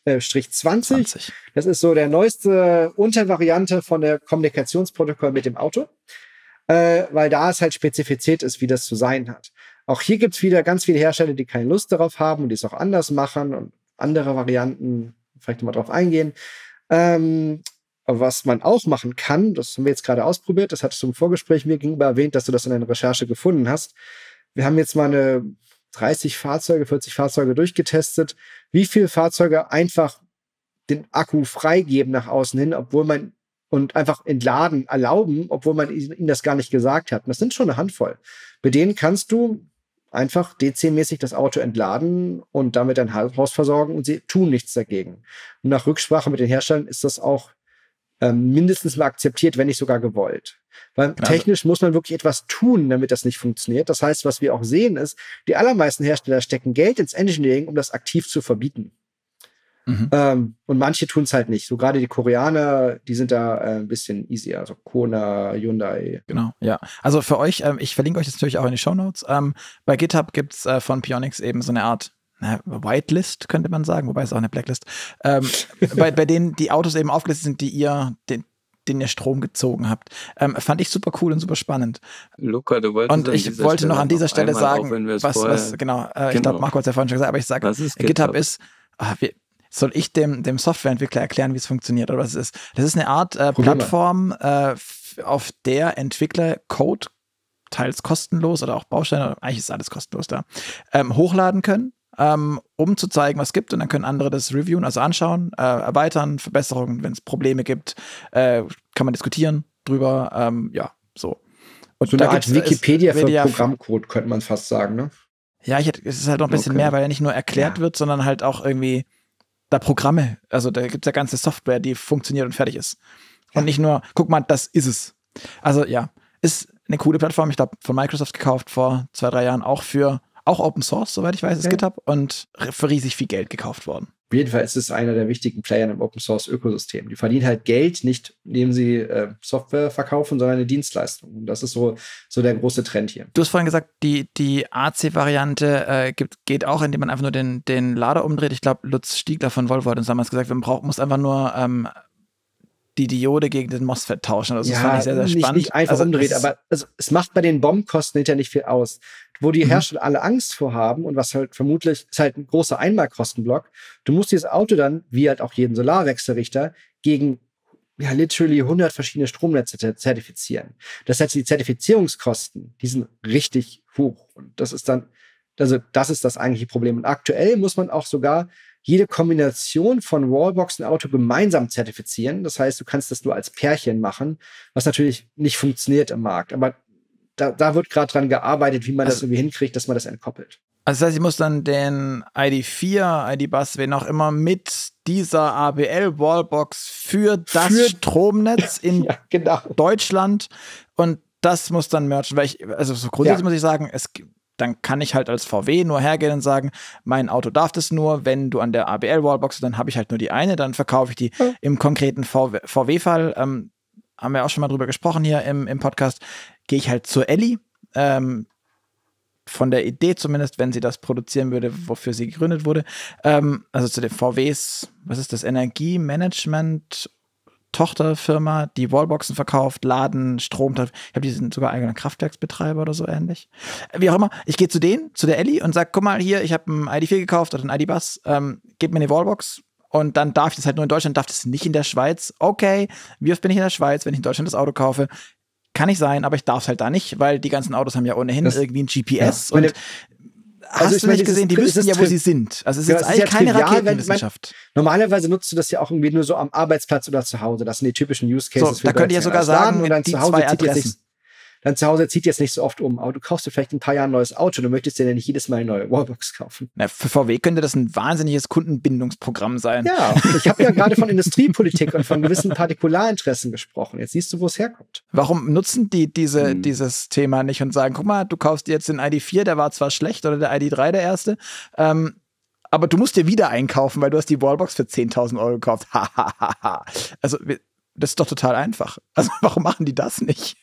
zwanzig. Das ist so der neueste Untervariante von der Kommunikationsprotokoll mit dem Auto. Äh, weil da es halt spezifiziert ist, wie das zu sein hat. Auch hier gibt es wieder ganz viele Hersteller, die keine Lust darauf haben und die es auch anders machen und andere Varianten, vielleicht mal drauf eingehen. Ähm, was man auch machen kann, das haben wir jetzt gerade ausprobiert, das hattest du im Vorgespräch mir gegenüber erwähnt, dass du das in deiner Recherche gefunden hast. Wir haben jetzt mal eine dreißig Fahrzeuge, vierzig Fahrzeuge durchgetestet, wie viele Fahrzeuge einfach den Akku freigeben nach außen hin, obwohl man und einfach entladen erlauben, obwohl man ihnen das gar nicht gesagt hat. Und das sind schon eine Handvoll. Bei denen kannst du einfach D C-mäßig das Auto entladen und damit dein Haus versorgen und sie tun nichts dagegen. Und nach Rücksprache mit den Herstellern ist das auch ähm, mindestens mal akzeptiert, wenn nicht sogar gewollt. Weil also, technisch muss man wirklich etwas tun, damit das nicht funktioniert. Das heißt, was wir auch sehen ist, die allermeisten Hersteller stecken Geld ins Engineering, um das aktiv zu verbieten. Mhm. Ähm, und manche tun es halt nicht. So gerade die Koreaner, die sind da äh, ein bisschen easier. Also Kona, Hyundai. Genau, ja. Also für euch, ähm, ich verlinke euch das natürlich auch in die Shownotes. Ähm, bei GitHub gibt es äh, von Pionix eben so eine Art na, Whitelist, könnte man sagen, wobei es auch eine Blacklist. Ähm, bei, bei denen die Autos eben aufgelistet sind, die ihr, den, den ihr Strom gezogen habt. Ähm, fand ich super cool und super spannend. Luca, du wolltest Und ich wollte Stelle noch an dieser Stelle sagen, auf, was, was, genau, äh, genau, ich glaube, Marco hat es ja vorhin schon gesagt, aber ich sage, GitHub? GitHub ist, ah, wir, soll ich dem, dem Softwareentwickler erklären, wie es funktioniert oder was es ist? Das ist eine Art äh, Plattform, äh, auf der Entwickler Code teils kostenlos oder auch Bausteine, eigentlich ist alles kostenlos da, ähm, hochladen können ähm, um zu zeigen, was es gibt. Und dann können andere das reviewen, also anschauen, äh, erweitern, Verbesserungen, wenn es Probleme gibt, äh, kann man diskutieren drüber. Ähm, ja, so. Und so eine Art Wikipedia für Media Programmcode, könnte man fast sagen, ne? Ja, ich hätte, es ist halt noch ein bisschen Okay. mehr, weil ja nicht nur erklärt Ja. wird, sondern halt auch irgendwie da Programme, also da gibt es ja ganze Software, die funktioniert und fertig ist. Und nicht nur, guck mal, das ist es. Also ja, ist eine coole Plattform, ich glaube von Microsoft gekauft vor zwei, drei Jahren, auch für, auch Open Source, soweit ich weiß, ist Ja. GitHub und für riesig viel Geld gekauft worden. Auf jeden Fall ist es einer der wichtigen Player im Open-Source-Ökosystem. Die verdienen halt Geld, nicht indem sie äh, Software verkaufen, sondern eine Dienstleistung. Und das ist so, so der große Trend hier. Du hast vorhin gesagt, die, die A C-Variante äh, gibt, geht auch, indem man einfach nur den, den Lader umdreht. Ich glaube, Lutz Stiegler von Volvo hat uns damals gesagt, man braucht, muss einfach nur ähm, die Diode gegen den MOSFET tauschen. Also das ja, fand ich sehr, sehr nicht, spannend. nicht einfach also, umdreht, aber also, es macht bei den BOM-Kosten hinterher nicht viel aus. Wo die Mhm. Hersteller alle Angst vor haben und was halt vermutlich ist halt ein großer Einmalkostenblock. Du musst dieses Auto dann, wie halt auch jeden Solarwechselrichter, gegen ja literally hundert verschiedene Stromnetze te- zertifizieren. Das heißt, die Zertifizierungskosten, die sind richtig hoch. Und das ist dann, also das ist das eigentliche Problem. Und aktuell muss man auch sogar jede Kombination von Wallbox und Auto gemeinsam zertifizieren. Das heißt, du kannst das nur als Pärchen machen, was natürlich nicht funktioniert im Markt. Aber da, da wird gerade dran gearbeitet, wie man Also- das irgendwie hinkriegt, dass man das entkoppelt. Also das heißt, ich muss dann den I D vier, I D Bus, wen auch immer, mit dieser A B L-Wallbox für das Für- Stromnetz in Ja, genau. Deutschland und das muss dann merchen, weil ich, also so grundsätzlich Ja. muss ich sagen, es, dann kann ich halt als V W nur hergehen und sagen, mein Auto darf das nur, wenn du an der A B L-Wallbox, dann habe ich halt nur die eine, dann verkaufe ich die. Ja. Im konkreten V W-Fall, ähm, haben wir auch schon mal drüber gesprochen hier im, im Podcast, gehe ich halt zur Elli, ähm, von der Idee zumindest, wenn sie das produzieren würde, wofür sie gegründet wurde, ähm, also zu den V Ws, was ist das, Energiemanagement Tochterfirma, die Wallboxen verkauft, Laden, Strom, ich glaube, die sind sogar eigener Kraftwerksbetreiber oder so ähnlich. Wie auch immer, ich gehe zu denen, zu der Elli und sage, guck mal hier, ich habe einen I D vier gekauft oder einen I D Bus, ähm, gib mir eine Wallbox und dann darf ich das halt nur in Deutschland, darf das nicht in der Schweiz. Okay, wie oft bin ich in der Schweiz, wenn ich in Deutschland das Auto kaufe? Kann ich sein, aber ich darf es halt da nicht, weil die ganzen Autos haben ja ohnehin Das- irgendwie ein G P S Ja, meine- und Also hast ich du meine, nicht es gesehen, ist- die es wissen ist ja, wo tri- sie sind. Also es ist Ja, jetzt es ist ja eigentlich keine trivial, wenn- Raketenwissenschaft. Normalerweise nutzt du das ja auch irgendwie nur so am Arbeitsplatz oder zu Hause. Das sind die typischen Use Cases. So, für da könnte ich ja Deutschland. sogar Als Laden sagen, und dein die Zuhause zwei zieht jetzt Adressen. nicht, dein Zuhause zieht jetzt nicht so oft um, aber du kaufst dir vielleicht in ein paar Jahren ein neues Auto. Du möchtest dir ja nicht jedes Mal eine neue Wallbox kaufen. Na, für V W könnte das ein wahnsinniges Kundenbindungsprogramm sein. Ja, ich habe ja gerade von Industriepolitik und von gewissen Partikularinteressen gesprochen. Jetzt siehst du, wo es herkommt. Warum nutzen die diese, Hm. dieses Thema nicht und sagen, guck mal, du kaufst dir jetzt den I D vier, der war zwar schlecht, oder der I D drei, der erste, ähm, aber du musst dir wieder einkaufen, weil du hast die Wallbox für zehntausend Euro gekauft. Ha, ha, ha, ha. Also, wir- das ist doch total einfach. Also, warum machen die das nicht?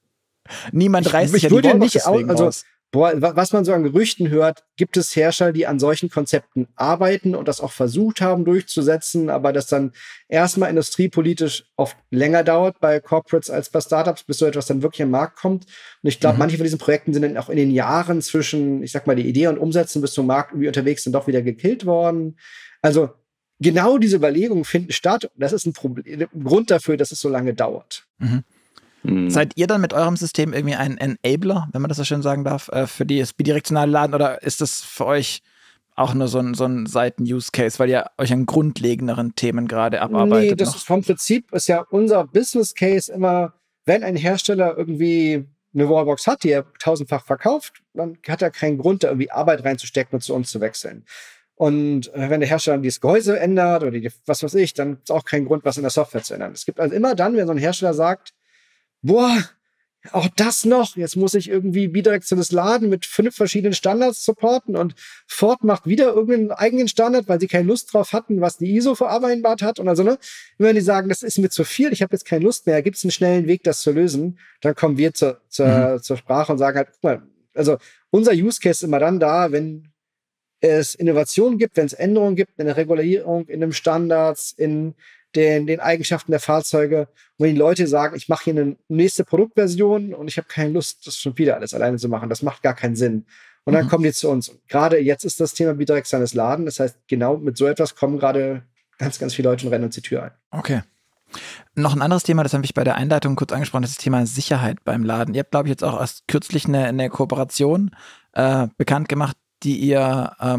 Niemand Ich- reißt sich ich ja die würde Wallbox nicht au- deswegen also- raus. Boah, wa- was man so an Gerüchten hört, gibt es Hersteller, die an solchen Konzepten arbeiten und das auch versucht haben durchzusetzen, aber das dann erstmal industriepolitisch oft länger dauert bei Corporates als bei Startups, bis so etwas dann wirklich am Markt kommt. Und ich glaube, Mhm. manche von diesen Projekten sind dann auch in den Jahren zwischen, ich sag mal, die Idee und Umsetzen bis zum Markt irgendwie unterwegs dann doch wieder gekillt worden. Also genau diese Überlegungen finden statt. Und das ist ein, Problem, ein Grund dafür, dass es so lange dauert. Mhm. Hm. Seid ihr dann mit eurem System irgendwie ein Enabler, wenn man das so schön sagen darf, äh, für die das bidirektionale Laden, oder ist das für euch auch nur so ein, so ein Seiten-Use-Case, weil ihr euch an grundlegenderen Themen gerade abarbeitet? Nee, das noch? ist vom Prinzip ist ja unser Business Case immer, wenn ein Hersteller irgendwie eine Wallbox hat, die er tausendfach verkauft, dann hat er keinen Grund, da irgendwie Arbeit reinzustecken und zu uns zu wechseln. Und äh, wenn der Hersteller dieses Gehäuse ändert oder die, was weiß ich, dann ist auch kein Grund, was in der Software zu ändern. Es gibt also immer dann, wenn so ein Hersteller sagt, boah, auch das noch, jetzt muss ich irgendwie bidirektionales Laden mit fünf verschiedenen Standards supporten und Ford macht wieder irgendeinen eigenen Standard, weil sie keine Lust drauf hatten, was die I S O vereinbart hat und also, ne? Wenn die sagen, das ist mir zu viel, ich habe jetzt keine Lust mehr, gibt es einen schnellen Weg, das zu lösen, dann kommen wir zur, zur, Mhm. zur Sprache und sagen halt, guck mal, also unser Use Case ist immer dann da, wenn es Innovationen gibt, wenn es Änderungen gibt in der Regulierung, in den Standards, in den, den Eigenschaften der Fahrzeuge. Und wenn die Leute sagen, ich mache hier eine nächste Produktversion und ich habe keine Lust, das schon wieder alles alleine zu machen, das macht gar keinen Sinn. Und dann Mhm. kommen die zu uns. Und gerade jetzt ist das Thema bidirektionales Laden. Das heißt, genau mit so etwas kommen gerade ganz, ganz viele Leute und rennen uns die Tür ein. Okay. Noch ein anderes Thema, das habe ich bei der Einleitung kurz angesprochen, das ist das Thema Sicherheit beim Laden. Ihr habt, glaube ich, jetzt auch erst kürzlich eine, eine Kooperation äh, bekannt gemacht, die ihr ähm,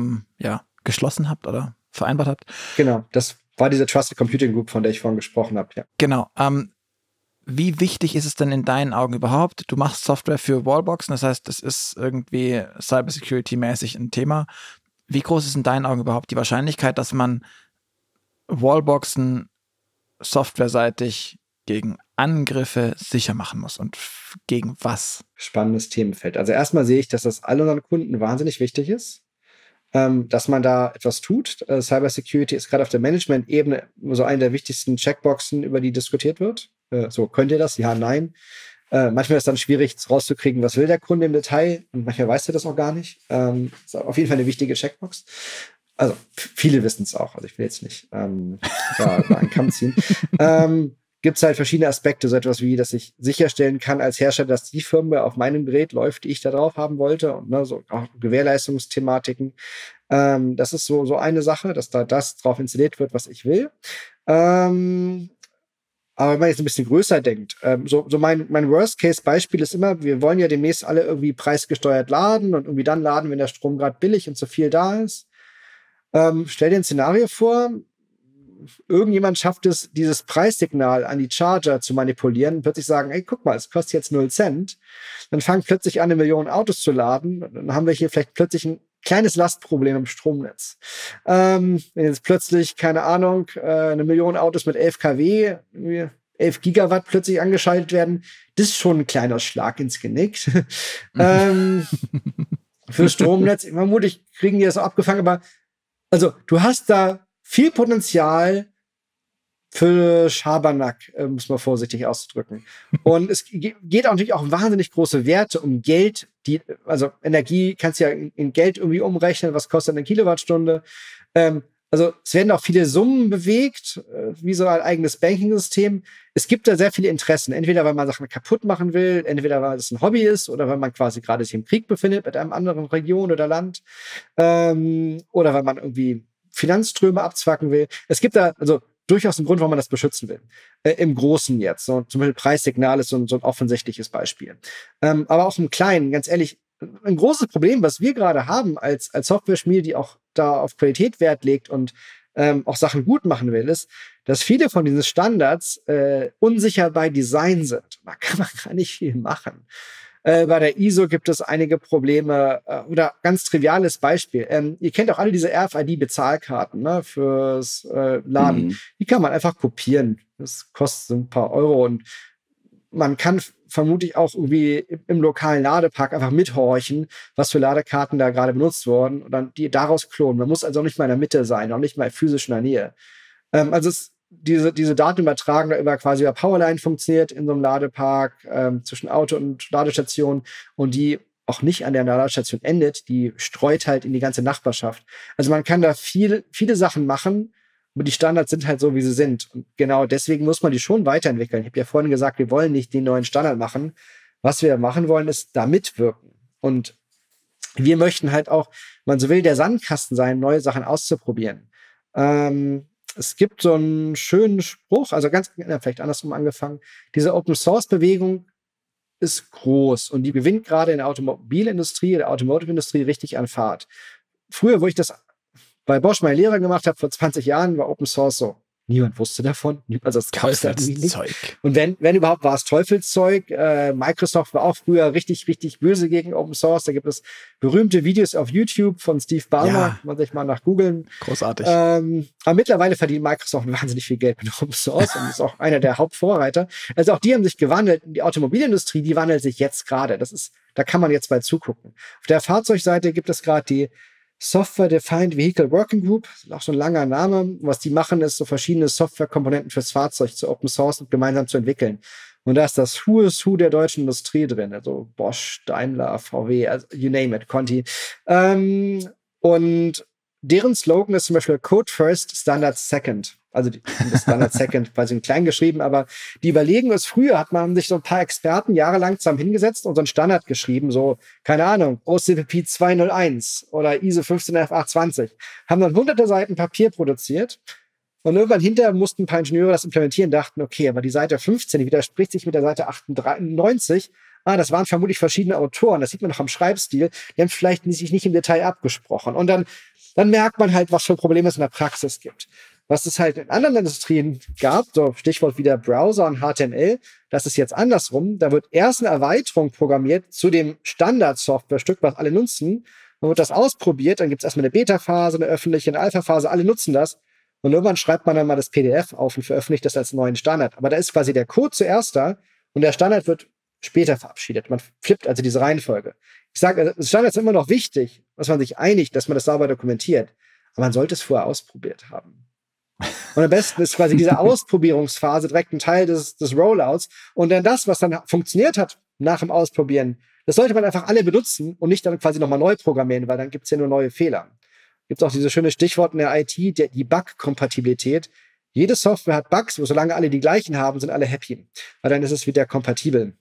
ja, geschlossen habt oder vereinbart habt. Genau, das war diese Trusted Computing Group, von der ich vorhin gesprochen habe. Ja. Genau. Ähm, wie wichtig ist es denn in deinen Augen überhaupt? Du machst Software für Wallboxen, das heißt, das ist irgendwie Cybersecurity-mäßig ein Thema. Wie groß ist in deinen Augen überhaupt die Wahrscheinlichkeit, dass man Wallboxen softwareseitig gegen Angriffe sicher machen muss und f- gegen was? Spannendes Themenfeld. Also erstmal sehe ich, dass das all unseren Kunden wahnsinnig wichtig ist, ähm, dass man da etwas tut. Äh, Cybersecurity ist gerade auf der Management-Ebene so eine der wichtigsten Checkboxen, über die diskutiert wird. Äh, so, könnt ihr das? Ja, nein. Äh, manchmal ist es dann schwierig rauszukriegen, was will der Kunde im Detail, und manchmal weiß er das auch gar nicht. Ähm, ist auf jeden Fall eine wichtige Checkbox. Also f- viele wissen es auch. Also ich will jetzt nicht ähm, da über einen Kamm ziehen. Ähm, Gibt es halt verschiedene Aspekte, so etwas wie, dass ich sicherstellen kann als Hersteller, dass die Firmware auf meinem Gerät läuft, die ich da drauf haben wollte, und ne, so auch Gewährleistungsthematiken. Ähm, das ist so, so eine Sache, dass da das drauf installiert wird, was ich will. Ähm, aber wenn man jetzt ein bisschen größer denkt, ähm, so, so mein, mein Worst-Case-Beispiel ist immer, wir wollen ja demnächst alle irgendwie preisgesteuert laden und irgendwie dann laden, wenn der Strom gerade billig und zu viel da ist. Ähm, stell dir ein Szenario vor, irgendjemand schafft es, dieses Preissignal an die Charger zu manipulieren und plötzlich sagen, ey, guck mal, es kostet jetzt null Cent. Dann fangen plötzlich an, eine Million Autos zu laden. Dann haben wir hier vielleicht plötzlich ein kleines Lastproblem im Stromnetz. Ähm, wenn jetzt plötzlich, keine Ahnung, äh, eine Million Autos mit elf Kilowatt, elf Gigawatt plötzlich angeschaltet werden, das ist schon ein kleiner Schlag ins Genick. ähm, für Stromnetz, vermutlich kriegen die das auch abgefangen, aber also du hast da viel Potenzial für Schabernack, äh, muss man vorsichtig auszudrücken. Und es ge- geht auch natürlich auch um wahnsinnig große Werte, um Geld, die, also Energie kannst du ja in, in Geld irgendwie umrechnen, was kostet eine Kilowattstunde. Ähm, also es werden auch viele Summen bewegt, äh, wie so ein eigenes Banking-System. Es gibt da sehr viele Interessen, entweder weil man Sachen kaputt machen will, entweder weil es ein Hobby ist oder weil man quasi gerade sich im Krieg befindet mit einem anderen Region oder Land, ähm, oder weil man irgendwie Finanzströme abzwacken will. Es gibt da also durchaus einen Grund, warum man das beschützen will. Äh, Im Großen jetzt. So, zum Beispiel Preissignal ist so ein, so ein offensichtliches Beispiel. Ähm, aber auch im Kleinen, ganz ehrlich, ein großes Problem, was wir gerade haben als, als Software-Schmiede, die auch da auf Qualität Wert legt und ähm, auch Sachen gut machen will, ist, dass viele von diesen Standards äh, unsicher bei Design sind. Da kann man gar nicht viel machen. Äh, bei der I S O gibt es einige Probleme, äh, oder ganz triviales Beispiel. Ähm, ihr kennt auch alle diese R F I D-Bezahlkarten, ne, fürs äh, Laden. Mhm. Die kann man einfach kopieren. Das kostet ein paar Euro und man kann f- vermutlich auch irgendwie im, im lokalen Ladepark einfach mithorchen, was für Ladekarten da gerade benutzt wurden, und dann die daraus klonen. Man muss also auch nicht mal in der Mitte sein, auch nicht mal physisch in der Nähe. Ähm, also es, diese, diese Datenübertragung da über quasi über Powerline funktioniert in so einem Ladepark ähm, zwischen Auto und Ladestation, und die auch nicht an der Ladestation endet, die streut halt in die ganze Nachbarschaft. Also man kann da viel, viele Sachen machen, aber die Standards sind halt so, wie sie sind. Und genau deswegen muss man die schon weiterentwickeln. Ich habe ja vorhin gesagt, wir wollen nicht den neuen Standard machen. Was wir machen wollen, ist da mitwirken. Und wir möchten halt auch, wenn man so will, der Sandkasten sein, neue Sachen auszuprobieren. Ähm, es gibt so einen schönen Spruch, also ganz, ja, vielleicht andersrum angefangen. Diese Open-Source-Bewegung ist groß und die gewinnt gerade in der Automobilindustrie, der Automotive-Industrie richtig an Fahrt. Früher, wo ich das bei Bosch meine Lehre gemacht habe, vor zwanzig Jahren, war Open Source so. Niemand wusste davon. Also das gab's da irgendwie nicht. Teufelszeug. Und wenn, wenn überhaupt, war es Teufelszeug. Äh, Microsoft war auch früher richtig, richtig böse gegen Open Source. Da gibt es berühmte Videos auf YouTube von Steve Ballmer. Ja. Kann man sich mal nach googeln. Großartig. Ähm, aber mittlerweile verdient Microsoft wahnsinnig viel Geld mit Open Source und ist auch einer der Hauptvorreiter. Also auch die haben sich gewandelt. Die Automobilindustrie, die wandelt sich jetzt gerade. Das ist, da kann man jetzt mal zugucken. Auf der Fahrzeugseite gibt es gerade die Software-Defined Vehicle Working Group, das ist auch so ein langer Name. Was die machen, ist so verschiedene Softwarekomponenten fürs Fahrzeug zu Open Source und gemeinsam zu entwickeln. Und da ist das Who is Who der deutschen Industrie drin, also Bosch, Daimler, V W, also you name it, Conti. Ähm, und deren Slogan ist zum Beispiel Code First, Standard Second. Also die, das Standard Second, quasi in klein geschrieben, aber die überlegen es, früher hat man sich so ein paar Experten jahrelang zusammen hingesetzt und so einen Standard geschrieben, so, keine Ahnung, O C P P zweihunderteins oder I S O fünfzehn F achthundertzwanzig, haben dann hunderte Seiten Papier produziert und irgendwann hinterher mussten ein paar Ingenieure das implementieren, dachten, okay, aber die Seite fünfzehn, die widerspricht sich mit der Seite achtundneunzig, ah, das waren vermutlich verschiedene Autoren, das sieht man noch am Schreibstil, die haben vielleicht sich nicht im Detail abgesprochen. Und dann, dann merkt man halt, was für Probleme es in der Praxis gibt. Was es halt in anderen Industrien gab, so Stichwort wieder Browser und H T M L, das ist jetzt andersrum. Da wird erst eine Erweiterung programmiert zu dem Standard-Software-Stück, was alle nutzen. Dann wird das ausprobiert, dann gibt es erstmal eine Beta-Phase, eine öffentliche, eine Alpha-Phase, alle nutzen das. Und irgendwann schreibt man dann mal das P D F auf und veröffentlicht das als neuen Standard. Aber da ist quasi der Code zuerst da und der Standard wird später verabschiedet. Man flippt also diese Reihenfolge. Ich sage, das Standard ist immer noch wichtig, dass man sich einigt, dass man das sauber dokumentiert. Aber man sollte es vorher ausprobiert haben. Und am besten ist quasi diese Ausprobierungsphase direkt ein Teil des, des Rollouts. Und dann das, was dann funktioniert hat nach dem Ausprobieren, das sollte man einfach alle benutzen und nicht dann quasi nochmal neu programmieren, weil dann gibt es ja nur neue Fehler. Gibt es auch dieses schöne Stichwort in der I T, der, die Bug-Kompatibilität. Jede Software hat Bugs, wo solange alle die gleichen haben, sind alle happy. Weil dann ist es wieder kompatibel.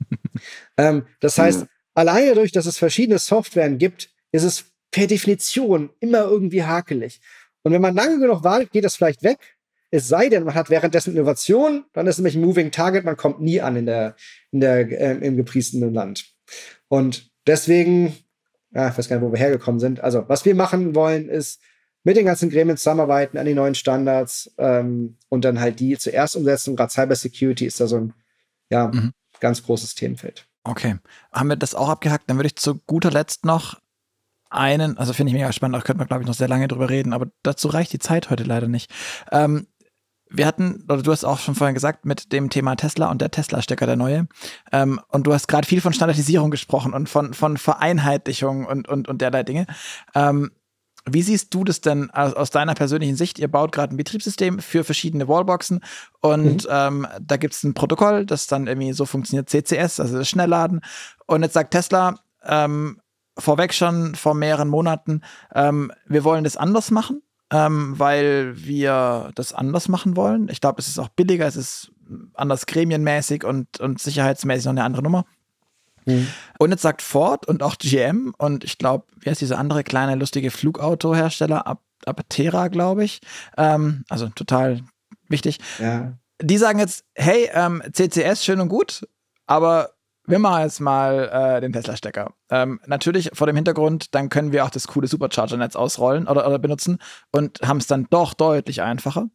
ähm, das heißt, ja. alleine dadurch, dass es verschiedene Softwaren gibt, ist es per Definition immer irgendwie hakelig. Und wenn man lange genug wartet, geht das vielleicht weg. Es sei denn, man hat währenddessen Innovation, dann ist nämlich ein Moving Target, man kommt nie an in der, in der, äh, im gepriesenen Land. Und deswegen, ja, ich weiß gar nicht, wo wir hergekommen sind. Also, was wir machen wollen, ist mit den ganzen Gremien zusammenarbeiten an die neuen Standards ähm, und dann halt die zuerst umsetzen. Gerade Cybersecurity ist da so ein, ja, mhm. ganz großes Themenfeld. Okay. Haben wir das auch abgehakt? Dann würde ich zu guter Letzt noch einen, also finde ich mega spannend, da könnte man, glaube ich, noch sehr lange drüber reden, aber dazu reicht die Zeit heute leider nicht. Ähm, wir hatten, oder du hast auch schon vorhin gesagt, mit dem Thema Tesla und der Tesla-Stecker, der neue. Ähm, und du hast gerade viel von Standardisierung gesprochen und von, von Vereinheitlichung und, und, und derlei Dinge. Ähm, wie siehst du das denn aus, aus deiner persönlichen Sicht? Ihr baut gerade ein Betriebssystem für verschiedene Wallboxen und mhm. ähm, da gibt es ein Protokoll, das dann irgendwie so funktioniert, C C S, also das Schnellladen. Und jetzt sagt Tesla, ähm, vorweg schon vor mehreren Monaten, ähm, wir wollen das anders machen, ähm, weil wir das anders machen wollen. Ich glaube, es ist auch billiger, es ist anders gremienmäßig und, und sicherheitsmäßig noch eine andere Nummer. Mhm. Und jetzt sagt Ford und auch G M und ich glaube, wie heißt dieser andere kleine lustige Flugautohersteller, Ab Aptera, glaube ich, ähm, also total wichtig. Ja. Die sagen jetzt, hey, ähm, C C S schön und gut, aber wir machen jetzt mal äh, den Tesla-Stecker. Ähm, natürlich vor dem Hintergrund, dann können wir auch das coole Supercharger-Netz ausrollen oder, oder benutzen und haben es dann doch deutlich einfacher.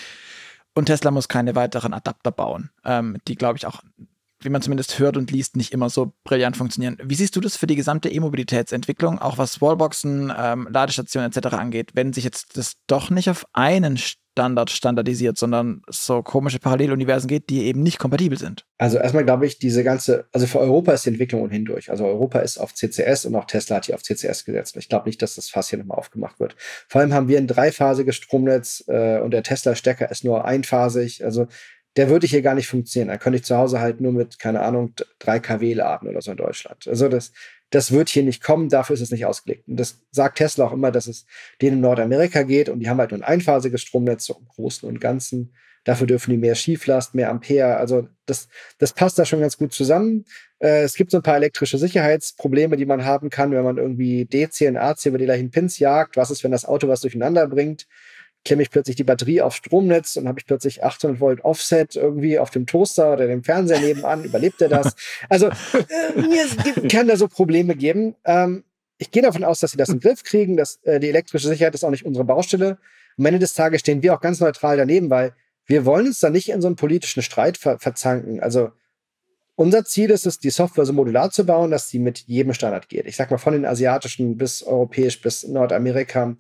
Und Tesla muss keine weiteren Adapter bauen, ähm, die, glaube ich, auch, wie man zumindest hört und liest, nicht immer so brillant funktionieren. Wie siehst du das für die gesamte E-Mobilitätsentwicklung, auch was Wallboxen, ähm, Ladestationen et cetera angeht, wenn sich jetzt das doch nicht auf einen Standard standardisiert, sondern so komische Paralleluniversen geht, die eben nicht kompatibel sind? Also erstmal glaube ich, diese ganze, also für Europa ist die Entwicklung ohnehin durch. Also Europa ist auf C C S und auch Tesla hat hier auf C C S gesetzt. Ich glaube nicht, dass das Fass hier nochmal aufgemacht wird. Vor allem haben wir ein dreiphasiges Stromnetz äh, und der Tesla-Stecker ist nur einphasig. Also der würde hier gar nicht funktionieren. Da könnte ich zu Hause halt nur mit, keine Ahnung, drei Kilowatt laden oder so in Deutschland. Also das, das wird hier nicht kommen, dafür ist es nicht ausgelegt. Und das sagt Tesla auch immer, dass es denen in Nordamerika geht und die haben halt nur ein einphasiges Stromnetz, so im Großen und Ganzen. Dafür dürfen die mehr Schieflast, mehr Ampere. Also das, das passt da schon ganz gut zusammen. Äh, es gibt so ein paar elektrische Sicherheitsprobleme, die man haben kann, wenn man irgendwie D C und A C über die gleichen Pins jagt. Was ist, wenn das Auto was durcheinander bringt? Klemme ich plötzlich die Batterie aufs Stromnetz und habe ich plötzlich achthundert Volt Offset irgendwie auf dem Toaster oder dem Fernseher nebenan. Überlebt er das? Also äh, mir gibt, kann da so Probleme geben. Ähm, ich gehe davon aus, dass sie das in den Griff kriegen. Dass, äh, die elektrische Sicherheit ist auch nicht unsere Baustelle. Am Ende des Tages stehen wir auch ganz neutral daneben, weil wir wollen uns da nicht in so einen politischen Streit ver verzanken. Also unser Ziel ist es, die Software so modular zu bauen, dass sie mit jedem Standard geht. Ich sag mal von den asiatischen bis europäisch bis Nordamerika.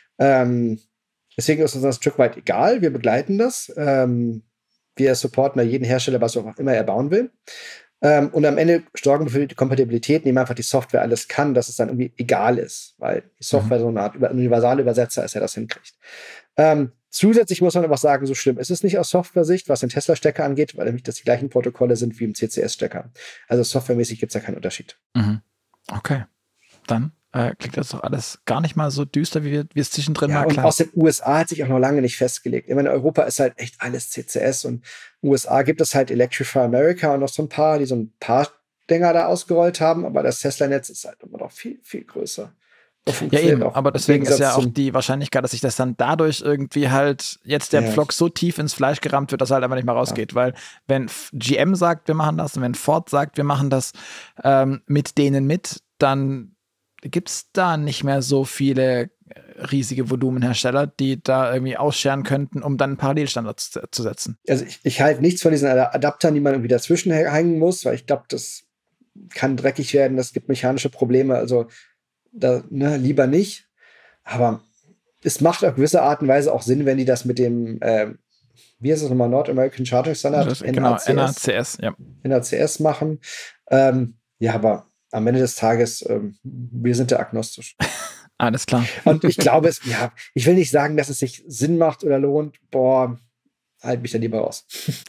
Ähm, Deswegen ist uns das ein Stück weit egal. Wir begleiten das. Ähm, wir supporten da jeden Hersteller, was auch immer er bauen will. Ähm, und am Ende sorgen wir für die Kompatibilität, indem einfach die Software alles kann, dass es dann irgendwie egal ist. Weil die Software mhm. so eine Art universale Übersetzer ist, der das hinkriegt. Ähm, zusätzlich muss man aber auch sagen, so schlimm ist es nicht aus Software-Sicht, was den Tesla-Stecker angeht, weil nämlich das die gleichen Protokolle sind wie im C C S-Stecker. Also softwaremäßig gibt es da keinen Unterschied. Mhm. Okay, dann Äh, klingt das doch alles gar nicht mal so düster, wie wir, wie es zwischendrin ja, mal klar. Und aus den U S A hat sich auch noch lange nicht festgelegt. Ich meine, Europa ist halt echt alles C C S und in den U S A gibt es halt Electrify America und noch so ein paar, die so ein paar Dinger da ausgerollt haben, aber das Tesla-Netz ist halt immer noch viel, viel größer. Ja, eben, aber deswegen ist ja auch die Wahrscheinlichkeit, dass sich das dann dadurch irgendwie halt jetzt der ja. Pflock so tief ins Fleisch gerammt wird, dass er halt einfach nicht mehr rausgeht. Ja. Weil wenn G M sagt, wir machen das und wenn Ford sagt, wir machen das ähm, mit denen mit, dann gibt es da nicht mehr so viele riesige Volumenhersteller, die da irgendwie ausscheren könnten, um dann einen Parallelstandard zu, zu setzen. Also ich, ich halte nichts von diesen Adaptern, die man irgendwie dazwischen hängen muss, weil ich glaube, das kann dreckig werden, das gibt mechanische Probleme, also da, ne, lieber nicht. Aber es macht auf gewisse Art und Weise auch Sinn, wenn die das mit dem, äh, wie heißt das nochmal, North American Charging Standard? Das, genau, N A C S, ja. N A C S machen. Ähm, ja, aber am Ende des Tages, ähm, wir sind da agnostisch. Alles klar. Und ich glaube, es, ja, ich will nicht sagen, dass es sich Sinn macht oder lohnt. Boah, halt mich da lieber raus.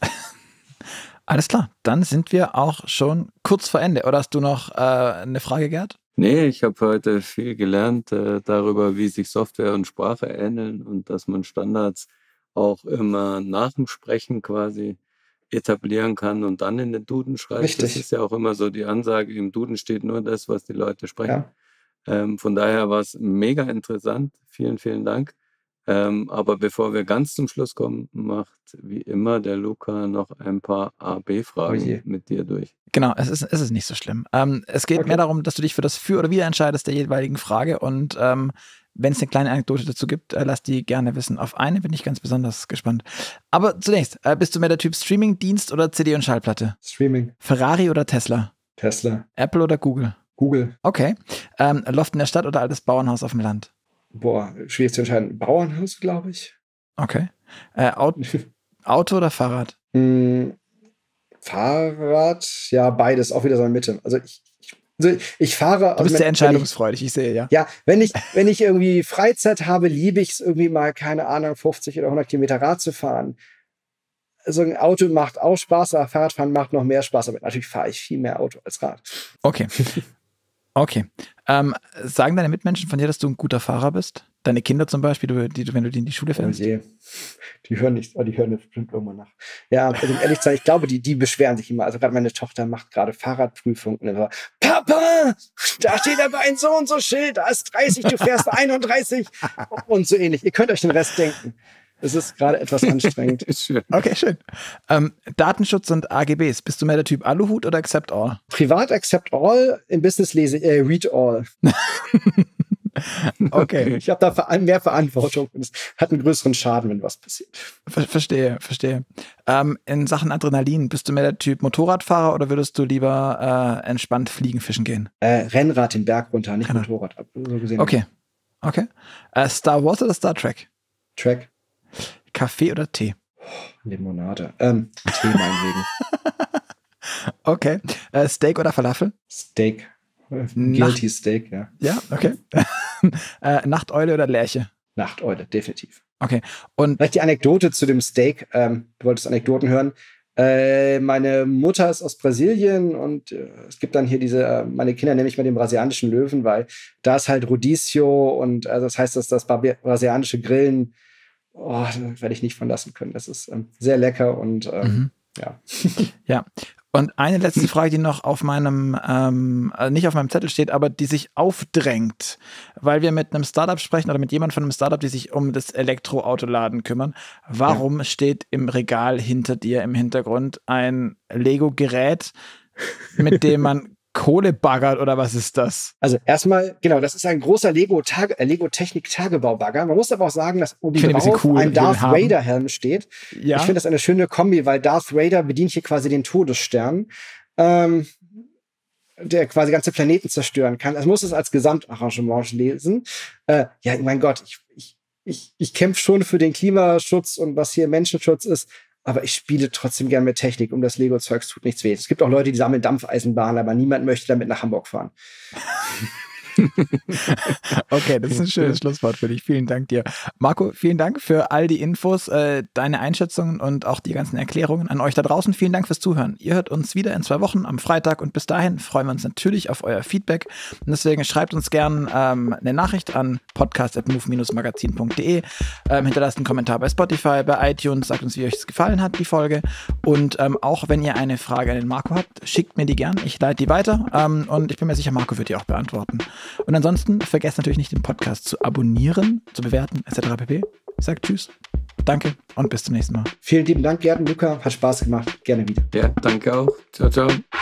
Alles klar, dann sind wir auch schon kurz vor Ende. Oder hast du noch äh, eine Frage, Gerd? Nee, ich habe heute viel gelernt äh, darüber, wie sich Software und Sprache ähneln und dass man Standards auch immer nach dem Sprechen quasi etablieren kann und dann in den Duden schreibt. Richtig. Das ist ja auch immer so die Ansage, im Duden steht nur das, was die Leute sprechen. Ja. Ähm, von daher war es mega interessant. Vielen, vielen Dank. Ähm, aber bevor wir ganz zum Schluss kommen, macht wie immer der Luca noch ein paar A B Fragen Oh mit dir durch. Genau, es ist, es ist nicht so schlimm. Ähm, es geht Okay. mehr darum, dass du dich für das Für oder Wider entscheidest der jeweiligen Frage und ähm, wenn es eine kleine Anekdote dazu gibt, äh, lass die gerne wissen. Auf eine bin ich ganz besonders gespannt. Aber zunächst, äh, bist du mehr der Typ Streaming-Dienst oder C D und Schallplatte? Streaming. Ferrari oder Tesla? Tesla. Apple oder Google? Google. Okay. Ähm, Loft in der Stadt oder altes Bauernhaus auf dem Land? Boah, schwierig zu entscheiden. Bauernhaus, glaube ich. Okay. Äh, Auto, Auto oder Fahrrad? Mm, Fahrrad, ja, beides, auch wieder so in der Mitte. Also ich, ich, also ich fahre. Du bist also sehr entscheidungsfreudig, ich, ich sehe, ja. Ja, wenn ich, wenn ich irgendwie Freizeit habe, liebe ich es irgendwie mal, keine Ahnung, fünfzig oder hundert Kilometer Rad zu fahren. So ein Auto macht auch Spaß, aber Fahrradfahren macht noch mehr Spaß. Aber natürlich fahre ich viel mehr Auto als Rad. Okay. Okay. Ähm, sagen deine Mitmenschen von dir, dass du ein guter Fahrer bist? Deine Kinder zum Beispiel, die, die, wenn du die in die Schule fährst? Oh je. Die hören nicht, oh, die hören bestimmt irgendwann nach. Ja, also um ehrlich zu sein, ich glaube, die, die beschweren sich immer. Also gerade meine Tochter macht gerade Fahrradprüfung und dann so, Papa, da steht aber ein so und so Schild, da ist dreißig, du fährst einunddreißig und so ähnlich. Ihr könnt euch den Rest denken. Es ist gerade etwas anstrengend. Schön. Okay, schön. Ähm, Datenschutz und A G Bs. Bist du mehr der Typ Aluhut oder Accept All? Privat accept all, im Business lese äh, read all. Okay. Ich habe da ver- mehr Verantwortung und es hat einen größeren Schaden, wenn was passiert. Ver verstehe, verstehe. Ähm, in Sachen Adrenalin, bist du mehr der Typ Motorradfahrer oder würdest du lieber äh, entspannt fliegen, fischen gehen? Äh, Rennrad den Berg runter, nicht Genau. Motorrad. So gesehen. Okay, okay. Äh, Star Wars oder Star Trek? Track, Kaffee oder Tee? Limonade. Ähm, Tee meinetwegen. Okay. Äh, Steak oder Falafel? Steak. Äh, Nacht- Guilty Steak, ja. Ja, okay. äh, Nachteule oder Lerche? Nachteule, definitiv. Okay. Und Vielleicht die Anekdote zu dem Steak. Ähm, du wolltest Anekdoten hören. Äh, meine Mutter ist aus Brasilien und äh, es gibt dann hier diese, äh, meine Kinder nenne ich mal den brasilianischen Löwen, weil da ist halt Rodizio und also das heißt, dass das Bar- brasilianische Grillen, oh, da werde ich nicht von lassen können. Das ist ähm, sehr lecker und ähm, Mhm. ja. ja. Und eine letzte Frage, die noch auf meinem, ähm, äh, nicht auf meinem Zettel steht, aber die sich aufdrängt, weil wir mit einem Startup sprechen oder mit jemandem von einem Startup, die sich um das Elektroautoladen kümmern. Warum steht im Regal hinter dir im Hintergrund ein Lego-Gerät, mit dem man Kohle baggert oder was ist das? Also erstmal, genau, das ist ein großer Lego-Tage- äh, Lego-Technik-Tagebau-Bagger. Man muss aber auch sagen, dass oben Ich finde ihn ein drauf bisschen cool, ein ich will ihn Darth haben. Vader-Helm steht. Ja. Ich finde das eine schöne Kombi, weil Darth Vader bedient hier quasi den Todesstern, ähm, der quasi ganze Planeten zerstören kann. Also muss es als Gesamtarrangement lesen. Äh, ja, mein Gott, ich, ich, ich, ich kämpfe schon für den Klimaschutz und was hier Menschenschutz ist. Aber ich spiele trotzdem gern mit Technik. Um das Lego-Zeugs tut nichts weh. Es gibt auch Leute, die sammeln Dampfeisenbahnen, aber niemand möchte damit nach Hamburg fahren. Okay, das ist ein schönes Schlusswort für dich. Vielen Dank dir. Marco, vielen Dank für all die Infos, äh, deine Einschätzungen und auch die ganzen Erklärungen an euch da draußen. Vielen Dank fürs Zuhören. Ihr hört uns wieder in zwei Wochen am Freitag und bis dahin freuen wir uns natürlich auf euer Feedback. Und deswegen schreibt uns gern ähm, eine Nachricht an podcast at move dash magazin punkt de, ähm, hinterlasst einen Kommentar bei Spotify, bei iTunes, sagt uns, wie euch es gefallen hat, die Folge. Und ähm, auch wenn ihr eine Frage an den Marco habt, schickt mir die gern. Ich leite die weiter ähm, und ich bin mir sicher, Marco wird die auch beantworten. Und ansonsten vergesst natürlich nicht, den Podcast zu abonnieren, zu bewerten, et cetera pp. Ich sage Tschüss, danke und bis zum nächsten Mal. Vielen lieben Dank, Gerd und Luca. Hat Spaß gemacht. Gerne wieder. Ja, danke auch. Ciao, ciao.